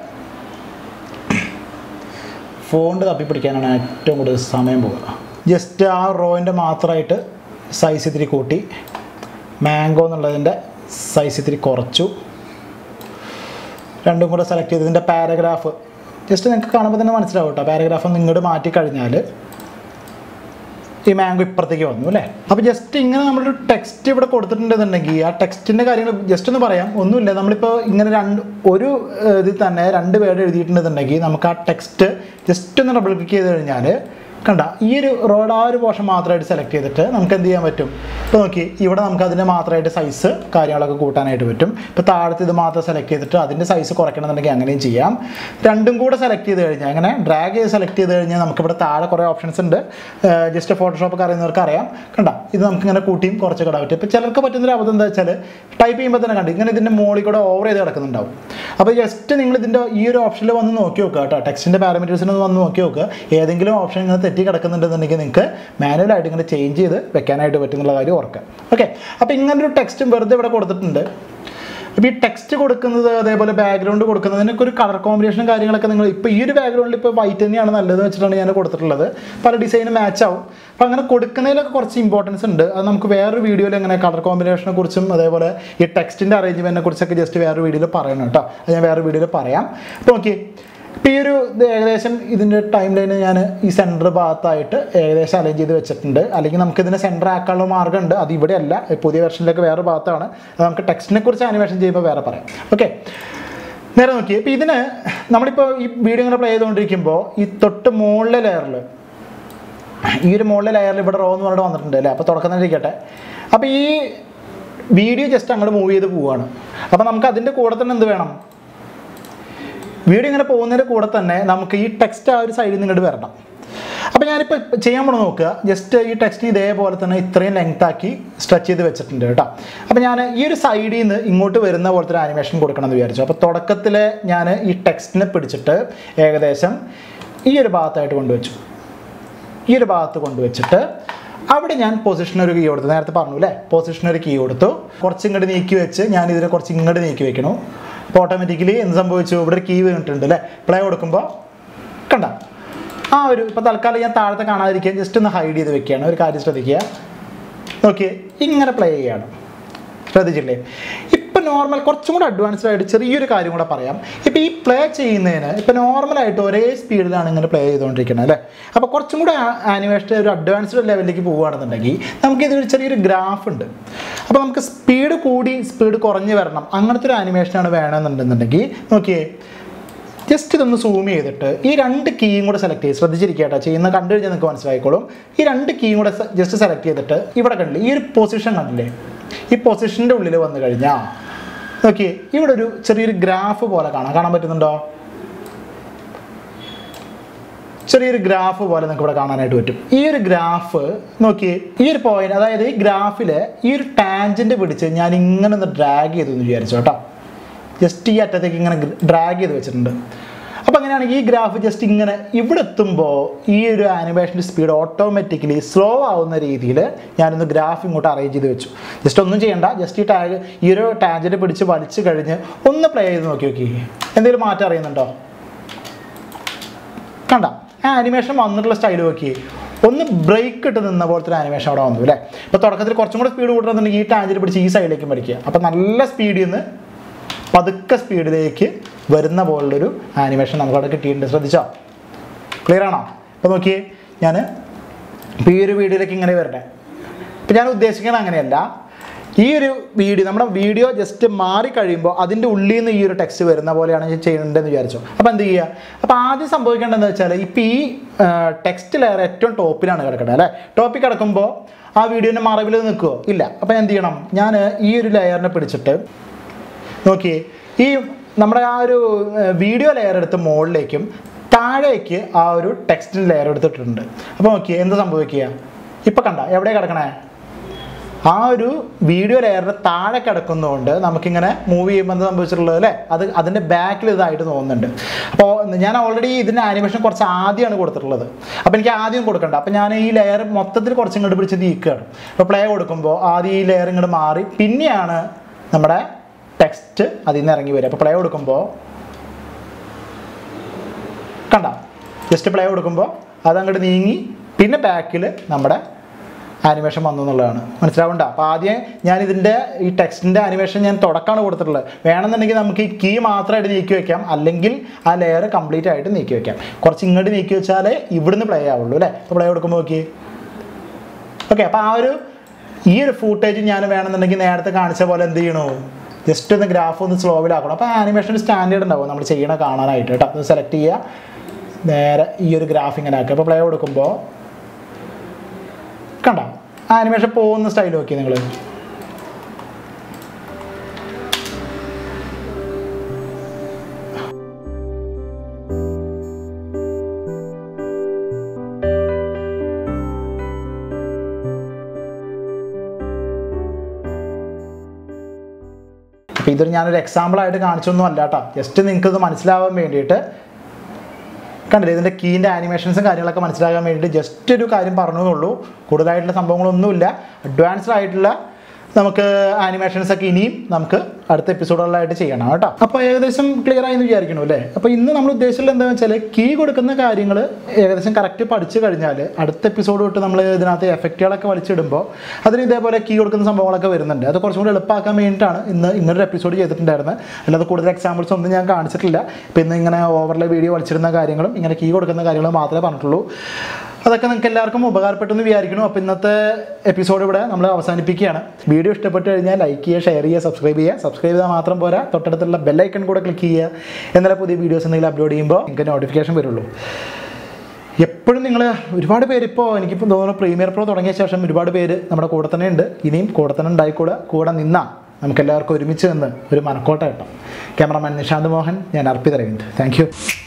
ഫോണ്ട് തപ്പിപ്പിടിക്കാനാണ് ഏറ്റവും കൂടുതൽ സമയം പോകുക. ജസ്റ്റ് ആ റോയിൻ്റെ മാത്രമായിട്ട് സൈസ് ഇത്തിരി കൂട്ടി, മാംഗോ എന്നുള്ളതിൻ്റെ സൈസ് ഇത്തിരി കുറച്ചു, രണ്ടും കൂടെ സെലക്ട് ചെയ്ത് ഇതിൻ്റെ പാരഗ്രാഫ് ജസ്റ്റ് നിങ്ങൾക്ക് കാണുമ്പോൾ തന്നെ മനസ്സിലാവും കേട്ടോ. പാരഗ്രാഫ് ഒന്ന് ഇങ്ങോട്ട് മാറ്റിക്കഴിഞ്ഞാൽ ഈ മാംഗോ ഇപ്പുറത്തേക്ക് വന്നു അല്ലേ. അപ്പോൾ ജസ്റ്റ് ഇങ്ങനെ നമ്മളൊരു ടെക്സ്റ്റ് ഇവിടെ കൊടുത്തിട്ടുണ്ടെന്നുണ്ടെങ്കിൽ ആ ടെക്സ്റ്റിൻ്റെ കാര്യങ്ങൾ ജസ്റ്റ് ഒന്ന് പറയാം. ഒന്നുമില്ല, നമ്മളിപ്പോൾ ഇങ്ങനെ രണ്ട് ഒരു ഇതിൽ തന്നെ രണ്ട് വേർഡ് എഴുതിയിട്ടുണ്ടെന്നുണ്ടെങ്കിൽ നമുക്ക് ആ ടെക്സ്റ്റ് ജസ്റ്റ് ഒന്ന് ഡബിൾ ക്ലിക്ക് ചെയ്ത് കഴിഞ്ഞാൽ കണ്ട ഈ ഒരു റോഡ് ആ ഒരു പോർഷൻ മാത്രമായിട്ട് സെലക്ട് ചെയ്തിട്ട് നമുക്ക് എന്ത് ചെയ്യാൻ പറ്റും. ഇപ്പോൾ നോക്കി ഇവിടെ നമുക്ക് അതിന് മാത്രമായിട്ട് സൈസ് കാര്യങ്ങളൊക്കെ കൂട്ടാനായിട്ട് പറ്റും. ഇപ്പോൾ താഴത്ത് ഇത് മാത്രം സെലക്ട് ചെയ്തിട്ട് അതിൻ്റെ സൈസ് കുറയ്ക്കണമെന്നുണ്ടെങ്കിൽ അങ്ങനെയും ചെയ്യാം. രണ്ടും കൂടെ സെലക്ട് ചെയ്ത് കഴിഞ്ഞാൽ അങ്ങനെ ഡ്രാഗ് ചെയ്ത് സെലക്ട് ചെയ്ത് കഴിഞ്ഞാൽ നമുക്കിവിടെ താഴെ കുറേ ഓപ്ഷൻസ് ഉണ്ട്. ജസ്റ്റ് ഫോട്ടോഷോപ്പൊക്കെ അറിയുന്നവർക്ക് അറിയാം. കണ്ട ഇത് നമുക്കിങ്ങനെ കൂട്ടിയും കുറച്ചൊക്കെ ഇടാൻ പറ്റും. ഇപ്പോൾ ചിലർക്ക് പറ്റുന്നൊരു അബദ്ധം എന്താ വെച്ചാൽ ടൈപ്പ് ചെയ്യുമ്പോൾ തന്നെ കണ്ട് ഇങ്ങനെ ഇതിൻ്റെ മുകളിൽ കൂടെ ഓവർ ചെയ്ത് കിടക്കുന്നുണ്ടാവും. അപ്പോൾ ജസ്റ്റ് നിങ്ങൾ ഇതിൻ്റെ ഈ ഒരു ഓപ്ഷനിൽ വന്ന് നോക്കി നോക്കുക കേട്ടോ. ടെക്സ്റ്റിൻ്റെ പാരാമീറ്റേഴ്സിന് വന്ന് നോക്കി നോക്കുക. ഏതെങ്കിലും ഓപ്ഷൻ ഇങ്ങനെ തെറ്റി കിടക്കുന്നുണ്ടെന്നുണ്ടെങ്കിൽ നിങ്ങൾക്ക് മാനുവലായിട്ട് ഇങ്ങനെ ചേഞ്ച് ചെയ്ത് വെക്കാനായിട്ട് പറ്റുന്നുള്ള കാര്യം ഓർക്കുക. ഓക്കെ. അപ്പോൾ ഇങ്ങനൊരു ടെക്സ്റ്റും വെറുതെ ഇവിടെ കൊടുത്തിട്ടുണ്ട്. അപ്പോൾ ഈ ടെക്സ്റ്റ് കൊടുക്കുന്നത് അതേപോലെ ബാക്ക്ഗ്രൗണ്ട് കൊടുക്കുന്നതിനൊക്കെ ഒരു കളർ കോമ്പിനേഷനും കാര്യങ്ങളൊക്കെ നിങ്ങൾ ഇപ്പോൾ ഈ ഒരു ബാക്ക്ഗ്രൗണ്ടിൽ ഇപ്പോൾ വൈറ്റ് തന്നെയാണ് നല്ലത് വെച്ചിട്ടാണ് ഞാൻ കൊടുത്തിട്ടുള്ളത്. പല ഡിസൈനും മാച്ച് ആവും. അപ്പോൾ അങ്ങനെ കൊടുക്കുന്നതിലൊക്കെ കുറച്ച് ഇമ്പോർട്ടൻസ് ഉണ്ട്. അത് നമുക്ക് വേറൊരു വീഡിയോയിൽ എങ്ങനെ കളർ കോമ്പിനേഷനെ കുറിച്ചും അതേപോലെ ഈ ടെക്സ്റ്റിൻ്റെ അറേഞ്ച്മെൻറ്റിനെ കുറിച്ചൊക്കെ ജസ്റ്റ് വേറൊരു വീഡിയോയിൽ പറയണം കേട്ടോ. അത് ഞാൻ വേറൊരു വീഡിയോയിൽ പറയാം. അപ്പോൾ ഓക്കെ, ഇപ്പോൾ ഈ ഒരു ഏകദേശം ഇതിൻ്റെ ടൈം ലൈന് ഞാൻ ഈ സെൻറ്റർ ഭാഗത്തായിട്ട് ഏകദേശം അലൈൻ ചെയ്ത് വെച്ചിട്ടുണ്ട്. അല്ലെങ്കിൽ നമുക്കിതിനെ സെൻറ്റർ ആക്കാനുള്ള മാർഗ്ഗമുണ്ട്. അത് ഇവിടെ അല്ല, പുതിയ വെർഷനിലേക്ക് വേറെ ഭാഗത്താണ്. അത് നമുക്ക് ടെക്സ്റ്റിനെ കുറിച്ച് ആനിമേഷൻ ചെയ്യുമ്പോൾ വേറെ പറയാം. ഓക്കെ, നേരെ നോക്കി. ഇപ്പോൾ ഇതിന് നമ്മളിപ്പോൾ ഈ വീഡിയോ ഇങ്ങനെ പ്ലേ ചെയ്തുകൊണ്ടിരിക്കുമ്പോൾ ഈ തൊട്ട് മുകളിലെ ലെയറിൽ ഈ ഒരു മുകളിലെ ലെയറിൽ ഇവിടെ റോ എന്ന് പറഞ്ഞിട്ട് വന്നിട്ടുണ്ട് അല്ലേ. അപ്പോൾ തുടക്കം തന്നെ ഇരിക്കട്ടെ. അപ്പോൾ ഈ വീഡിയോ ജസ്റ്റ് അങ്ങോട്ട് മൂവ് ചെയ്ത് പോവുകയാണ്. അപ്പോൾ നമുക്ക് അതിൻ്റെ കൂടെ തന്നെ എന്ത് വേണം, വീഡിയോ ഇങ്ങനെ പോകുന്നതിൻ്റെ കൂടെ തന്നെ നമുക്ക് ഈ ടെക്സ്റ്റ് ആ ഒരു സൈഡിൽ നിന്ന് ഇങ്ങോട്ട് വരണം. അപ്പോൾ ഞാനിപ്പോൾ ചെയ്യാൻ പോണ നോക്കുക. ജസ്റ്റ് ഈ ടെക്സ്റ്റ് ഇതേപോലെ തന്നെ ഇത്രയും ലെങ്ത് ആക്കി സ്ട്രെച്ച് ചെയ്ത് വെച്ചിട്ടുണ്ട് കേട്ടോ. അപ്പോൾ ഞാൻ ഈ ഒരു സൈഡിൽ നിന്ന് ഇങ്ങോട്ട് വരുന്ന പോലത്തെ ഒരു ആനിമേഷൻ കൊടുക്കണം എന്ന് വിചാരിച്ചു. അപ്പോൾ തുടക്കത്തിൽ ഞാൻ ഈ ടെക്സ്റ്റിനെ പിടിച്ചിട്ട് ഏകദേശം ഈ ഒരു ഭാഗത്തായിട്ട് കൊണ്ടുവച്ചു. ഈ ഒരു ഭാഗത്ത് കൊണ്ടുവച്ചിട്ട് അവിടെ ഞാൻ പൊസിഷനൊരു കീ കൊടുത്തു. നേരത്തെ പറഞ്ഞു അല്ലേ, പൊസിഷനൊരു കീ കൊടുത്തു. കുറച്ച് ഇങ്ങോട്ട് നീക്കി വെച്ച് ഞാൻ ഇതിനെ കുറച്ച് ഇങ്ങോട്ട് നീക്കി വെക്കണു. അപ്പോൾ ഓട്ടോമാറ്റിക്കലി എന്ത് സംഭവിച്ചു, ഇവിടെ ഒരു കീ വീണിട്ടുണ്ട് അല്ലേ. പ്ലേ കൊടുക്കുമ്പോൾ കണ്ട ആ ഒരു ഇപ്പോൾ തൽക്കാലം ഞാൻ താഴത്തെ കാണാതിരിക്കാൻ ജസ്റ്റ് ഒന്ന് ഹൈഡ് ചെയ്ത് വെക്കുകയാണ്. ഒരു കാര്യം ശ്രദ്ധിക്കുക, നോക്കിയേ ഇങ്ങനെ പ്ലേ ചെയ്യുകയാണ്. ശ്രദ്ധിച്ചില്ലേ? ഇപ്പം നോർമൽ കുറച്ചും കൂടെ അഡ്വാൻസ്ഡ് ആയിട്ട് ചെറിയൊരു കാര്യം കൂടെ പറയാം. ഇപ്പോൾ ഈ പ്ലേ ചെയ്യുന്നതിന് ഇപ്പോൾ നോർമലായിട്ട് ഒരേ സ്പീഡിലാണ് ഇങ്ങനെ പ്ലേ ചെയ്തുകൊണ്ടിരിക്കുന്നത് അല്ലേ. അപ്പോൾ കുറച്ചും കൂടെ ആനിമേഷൻ ഒരു അഡ്വാൻസ്ഡ് ലെവലിലേക്ക് പോവുകയാണെന്നുണ്ടെങ്കിൽ നമുക്കിതൊരു ചെറിയൊരു ഗ്രാഫ് ഉണ്ട്. അപ്പോൾ നമുക്ക് സ്പീഡ് കൂടി സ്പീഡ് കുറഞ്ഞ് വരണം, അങ്ങനത്തെ ഒരു ആനിമേഷനാണ് വേണമെന്നുണ്ടെന്നുണ്ടെങ്കിൽ നോക്കിയേ ജസ്റ്റ് ഇതൊന്ന് സൂം ചെയ്തിട്ട് ഈ രണ്ട് കീയും കൂടെ സെലക്ട് ചെയ്ത് ശ്രദ്ധിച്ചിരിക്കുക കേട്ടോ. ചെയ്യുന്ന കണ്ടു കഴിഞ്ഞാൽ നിങ്ങൾക്ക് മനസ്സിലായിക്കോളും. ഈ രണ്ട് കീയും കൂടെ ജസ്റ്റ് സെലക്ട് ചെയ്തിട്ട് ഇവിടെ കണ്ടില്ലേ ഈ ഒരു പൊസിഷൻ കണ്ടില്ലേ, ഈ പൊസിഷൻ്റെ ഉള്ളിൽ വന്നു കഴിഞ്ഞാൽ നോക്കിയേ ഇവിടെ ഒരു ചെറിയൊരു ഗ്രാഫ് പോലെ കാണാം. കാണാൻ പറ്റുന്നുണ്ടോ? ചെറിയൊരു ഗ്രാഫ് പോലെ നിങ്ങൾക്ക് ഇവിടെ കാണാനായിട്ട് പറ്റും. ഈ ഒരു ഗ്രാഫ് നോക്കിയേ, ഈ ഒരു പോയിന്റ്, അതായത് ഈ ഗ്രാഫിൽ ഈ ഒരു ടാൻജൻറ്റ് പിടിച്ച് ഞാൻ ഇങ്ങനെ ഒന്ന് ഡ്രാഗ് ചെയ്തു എന്ന് വിചാരിച്ചു കേട്ടോ. ജസ്റ്റ് ഈ അറ്റത്തേക്ക് ഇങ്ങനെ ഡ്രാഗ് ചെയ്ത് വെച്ചിട്ടുണ്ട്. അപ്പോൾ അങ്ങനെയാണെങ്കിൽ ഈ ഗ്രാഫ് ജസ്റ്റ് ഇങ്ങനെ ഇവിടെ എത്തുമ്പോൾ ഈ ഒരു ആനിമേഷൻ്റെ സ്പീഡ് ഓട്ടോമാറ്റിക്കലി സ്ലോ ആവുന്ന രീതിയിൽ ഞാനൊന്ന് ഗ്രാഫ് ഇങ്ങോട്ട് അറേഞ്ച് ചെയ്ത് വെച്ചു. ജസ്റ്റ് ഒന്നും ചെയ്യണ്ട, ജസ്റ്റ് ഈ ടാഗ് ഈ ഒരു ടാൻജൻറ്റ് പിടിച്ച് വലിച്ച് കഴിഞ്ഞ് ഒന്ന് പ്ലേ ചെയ്ത് നോക്കി നോക്കി എന്തെങ്കിലും മാറ്റം അറിയുന്നുണ്ടോ? കണ്ട ആ ആനിമേഷൻ വന്നിട്ടുള്ള സ്റ്റൈൽ നോക്കി, ഒന്ന് ബ്രേക്ക് ഇട്ട് നിന്ന പോലത്തെ ഒരു ആനിമേഷൻ അവിടെ വന്നു അല്ലേ. ഇപ്പോൾ തുടക്കത്തിൽ കുറച്ചും കൂടെ സ്പീഡ് കൂട്ടണമെന്നുണ്ടെങ്കിൽ ഈ ടാൻജൻറ്റ് പിടിച്ച് ഈ സൈഡിലേക്ക് പഠിക്കുക. അപ്പോൾ നല്ല സ്പീഡിൽ നിന്ന് പതുക്കെ സ്പീഡിലേക്ക് വരുന്ന പോലുള്ളൊരു ആനിമേഷൻ നമുക്കവിടെ കിട്ടിയിട്ടുണ്ട്. ശ്രദ്ധിച്ചോ? ക്ലിയർ ആണോ? അപ്പോൾ നോക്കിയേ, ഞാൻ ഇപ്പോൾ ഈ ഒരു വീഡിയോയിലേക്ക് ഇങ്ങനെ വരട്ടെ. ഇപ്പോൾ ഞാൻ ഉദ്ദേശിക്കുന്നത് അങ്ങനെയല്ല. ഈ ഒരു വീഡിയോ, നമ്മുടെ വീഡിയോ ജസ്റ്റ് മാറിക്കഴിയുമ്പോൾ അതിൻ്റെ ഉള്ളിൽ നിന്ന് ഈ ഒരു ടെക്സ്റ്റ് വരുന്ന പോലെയാണ് ഞാൻ ചെയ്യേണ്ടതെന്ന് വിചാരിച്ചു. അപ്പോൾ എന്ത് ചെയ്യുക? അപ്പോൾ ആദ്യം സംഭവിക്കേണ്ടതെന്ന് വെച്ചാൽ ഇപ്പോൾ ഈ ടെക്സ്റ്റ് ലെയർ ഏറ്റവും ടോപ്പിലാണ് കിടക്കുന്നത് അല്ലേ. ടോപ്പിൽ കിടക്കുമ്പോൾ ആ വീഡിയോൻ്റെ മറവിൽ നിൽക്കുമോ? ഇല്ല. അപ്പോൾ എന്ത് ചെയ്യണം? ഞാൻ ഈ ഒരു ലെയറിനെ പിടിച്ചിട്ട് നോക്കിയേ, ഈ നമ്മുടെ ആ ഒരു വീഡിയോ ലെയർ എടുത്ത് മുകളിലേക്കും താഴേക്ക് ആ ഒരു ടെക്സ്റ്റിൻ്റെ ലെയർ എടുത്തിട്ടുണ്ട്. അപ്പോൾ നോക്കിയേ എന്ത് സംഭവിക്കുക? ഇപ്പോൾ കണ്ട എവിടെ കിടക്കണേ? ആ ഒരു വീഡിയോ ലെയറിൻ്റെ താഴെ കിടക്കുന്നതുകൊണ്ട് നമുക്കിങ്ങനെ മൂവ് ചെയ്യുമ്പോൾ എന്ത് സംഭവിച്ചിട്ടുള്ളത് അല്ലേ, അത് അതിൻ്റെ ബാക്കിൽ ഇതായിട്ട് തോന്നുന്നുണ്ട്. അപ്പോൾ ഞാൻ ഓൾറെഡി ഇതിൻ്റെ ആനിമേഷൻ കുറച്ച് ആദ്യമാണ് കൊടുത്തിട്ടുള്ളത്. അപ്പോൾ എനിക്ക് ആദ്യം കൊടുക്കണ്ട. അപ്പോൾ ഞാൻ ഈ ലെയർ മൊത്തത്തിൽ കുറച്ച് ഇങ്ങോട്ട് പിടിച്ച് നീക്കുകയാണ്. അപ്പോൾ പ്ലേ കൊടുക്കുമ്പോൾ ആദ്യം ഈ ലെയർ ഇങ്ങോട്ട് മാറി പിന്നെയാണ് നമ്മുടെ ടെക്സ്റ്റ് അതിൽ നിന്ന് ഇറങ്ങി വരും. അപ്പോൾ പ്ലേ കൊടുക്കുമ്പോൾ കണ്ട, ജസ്റ്റ് പ്ലേ കൊടുക്കുമ്പോൾ അതങ്ങോട്ട് നീങ്ങി പിന്നെ ബാക്കിൽ നമ്മുടെ ആനിമേഷൻ വന്നു എന്നുള്ളതാണ്. മനസ്സിലാവണ്ട? അപ്പോൾ ആദ്യം ഞാൻ ഇതിൻ്റെ ഈ ടെക്സ്റ്റിൻ്റെ ആനിമേഷൻ ഞാൻ തുടക്കമാണ് കൊടുത്തിട്ടുള്ളത്. വേണമെന്നുണ്ടെങ്കിൽ നമുക്ക് ഈ കീ മാത്രമായിട്ട് നീക്കി വയ്ക്കാം, അല്ലെങ്കിൽ ആ ലെയർ കംപ്ലീറ്റ് ആയിട്ട് നീക്കി വയ്ക്കാം. കുറച്ച് ഇങ്ങോട്ട് നീക്കി വെച്ചാലേ ഇവിടുന്ന് പ്ലേ ആവുള്ളൂ അല്ലേ. അപ്പോൾ പ്ലേ കൊടുക്കുമ്പോൾ നോക്കി. ഓക്കെ, അപ്പോൾ ആ ഒരു ഈ ഒരു ഫൂട്ടേജ് ഞാൻ വേണമെന്നുണ്ടെങ്കിൽ നേരത്തെ കാണിച്ച പോലെ എന്ത് ചെയ്യണോ, ജസ്റ്റ് ഒന്ന് ഗ്രാഫ് ഒന്ന് സ്ലോവിലാക്കണം. അപ്പോൾ ആനിമേഷൻ സ്റ്റാൻഡേർഡ് ഉണ്ടാവും നമ്മൾ ചെയ്യണ കാണാനായിട്ട് കേട്ടോ. അത് സെലക്ട് ചെയ്യുക, നേരെ ഈ ഒരു ഗ്രാഫ് ഇങ്ങനെ ആക്കുക. അപ്പോൾ പ്ലേ കൊടുക്കുമ്പോൾ കണ്ട ആനിമേഷൻ പോകുന്ന സ്റ്റൈൽ നോക്കി നിങ്ങൾ. അപ്പോൾ ഇതൊരു ഞാനൊരു എക്സാമ്പിളായിട്ട് കാണിച്ചൊന്നും അല്ല കേട്ടോ, ജസ്റ്റ് നിങ്ങൾക്കിത് മനസ്സിലാവാൻ വേണ്ടിയിട്ട്. കണ്ടില്ലേ, ഇതിൻ്റെ കീൻ്റെ ആനിമേഷൻസും കാര്യങ്ങളൊക്കെ മനസ്സിലാക്കാൻ വേണ്ടിയിട്ട് ജസ്റ്റ് ഒരു കാര്യം പറഞ്ഞതേ. കൂടുതലായിട്ടുള്ള സംഭവങ്ങളൊന്നുമില്ല. അഡ്വാൻസ്ഡ് ആയിട്ടുള്ള നമുക്ക് ആനിമേഷൻസ് ഒക്കെ ഇനിയും നമുക്ക് അടുത്ത എപ്പിസോഡുകളിലായിട്ട് ചെയ്യണം കേട്ടോ. അപ്പോൾ ഏകദേശം ക്ലിയർ ആയി എന്ന് വിചാരിക്കണം അല്ലേ. അപ്പോൾ ഇന്ന് നമ്മൾ ഉദ്ദേശിച്ചുള്ളത് എന്താണെന്ന് വെച്ചാൽ കീ കൊടുക്കുന്ന കാര്യങ്ങൾ ഏകദേശം കറക്റ്റ് പഠിച്ചു കഴിഞ്ഞാൽ അടുത്ത എപ്പിസോഡ് തൊട്ട് നമ്മൾ ഇതിനകത്ത് എഫക്റ്റുകളൊക്കെ വലിച്ചിടുമ്പോൾ അതിന് ഇതേപോലെ കീ കൊടുക്കുന്ന സംഭവങ്ങളൊക്കെ വരുന്നുണ്ട്. അത് കുറച്ചും കൂടി എളുപ്പമാക്കാൻ വേണ്ടിയിട്ടാണ് ഇന്ന് ഇങ്ങനൊരു എപ്പിസോഡ് ചെയ്തിട്ടുണ്ടായിരുന്നത്. അല്ലാതെ കൂടുതൽ എക്സാമ്പിൾസ് ഒന്നും ഞാൻ കാണിച്ചിട്ടില്ല. ഇപ്പോൾ ഇന്ന് ഇങ്ങനെ ഓവർലേ വീഡിയോ വലിച്ചിടുന്ന കാര്യങ്ങളും ഇങ്ങനെ കീ കൊടുക്കുന്ന കാര്യങ്ങളും മാത്രമേ പറഞ്ഞിട്ടുള്ളൂ. അതൊക്കെ നിങ്ങൾക്ക് എല്ലാവർക്കും ഉപകാരപ്പെട്ടെന്ന് വിചാരിക്കുന്നു. അപ്പോൾ ഇന്നത്തെ എപ്പിസോഡ് ഇവിടെ നമ്മൾ അവസാനിപ്പിക്കുകയാണ്. വീഡിയോ ഇഷ്ടപ്പെട്ട് കഴിഞ്ഞാൽ ലൈക്ക് ചെയ്യുക, ഷെയർ ചെയ്യുക, സബ്സ്ക്രൈബ് ചെയ്യുക. സബ്സ്ക്രൈബ് ചെയ്താൽ മാത്രം പോരാ, തൊട്ടടുത്തുള്ള ബെല്ലൈക്കൺ കൂടെ ക്ലിക്ക് ചെയ്യുക. എന്നാലേ പുതിയ വീഡിയോസ് എന്തെങ്കിലും അപ്ലോഡ് ചെയ്യുമ്പോൾ നിങ്ങൾക്ക് നോട്ടിഫിക്കേഷൻ വരുള്ളൂ. എപ്പോഴും നിങ്ങൾ ഒരുപാട് പേര് ഇപ്പോൾ എനിക്കിപ്പോൾ തോന്നുന്നു പ്രീമിയർ പ്രോ തുടങ്ങിയ ശേഷം ഒരുപാട് പേര് നമ്മുടെ കൂടെ തന്നെ ഉണ്ട്. ഇനിയും കൂടെ തന്നെ ഉണ്ടായിക്കൂടെ, കൂടെ നിന്നാൽ നമുക്കെല്ലാവർക്കും ഒരുമിച്ച് നിന്ന് ഒരു മനക്കോട്ട കിട്ടും. ക്യാമറമാൻ നിഷാന്ത് മോഹൻ, ഞാൻ അർപ്പിത് അരവിന്ദ്. Thank you.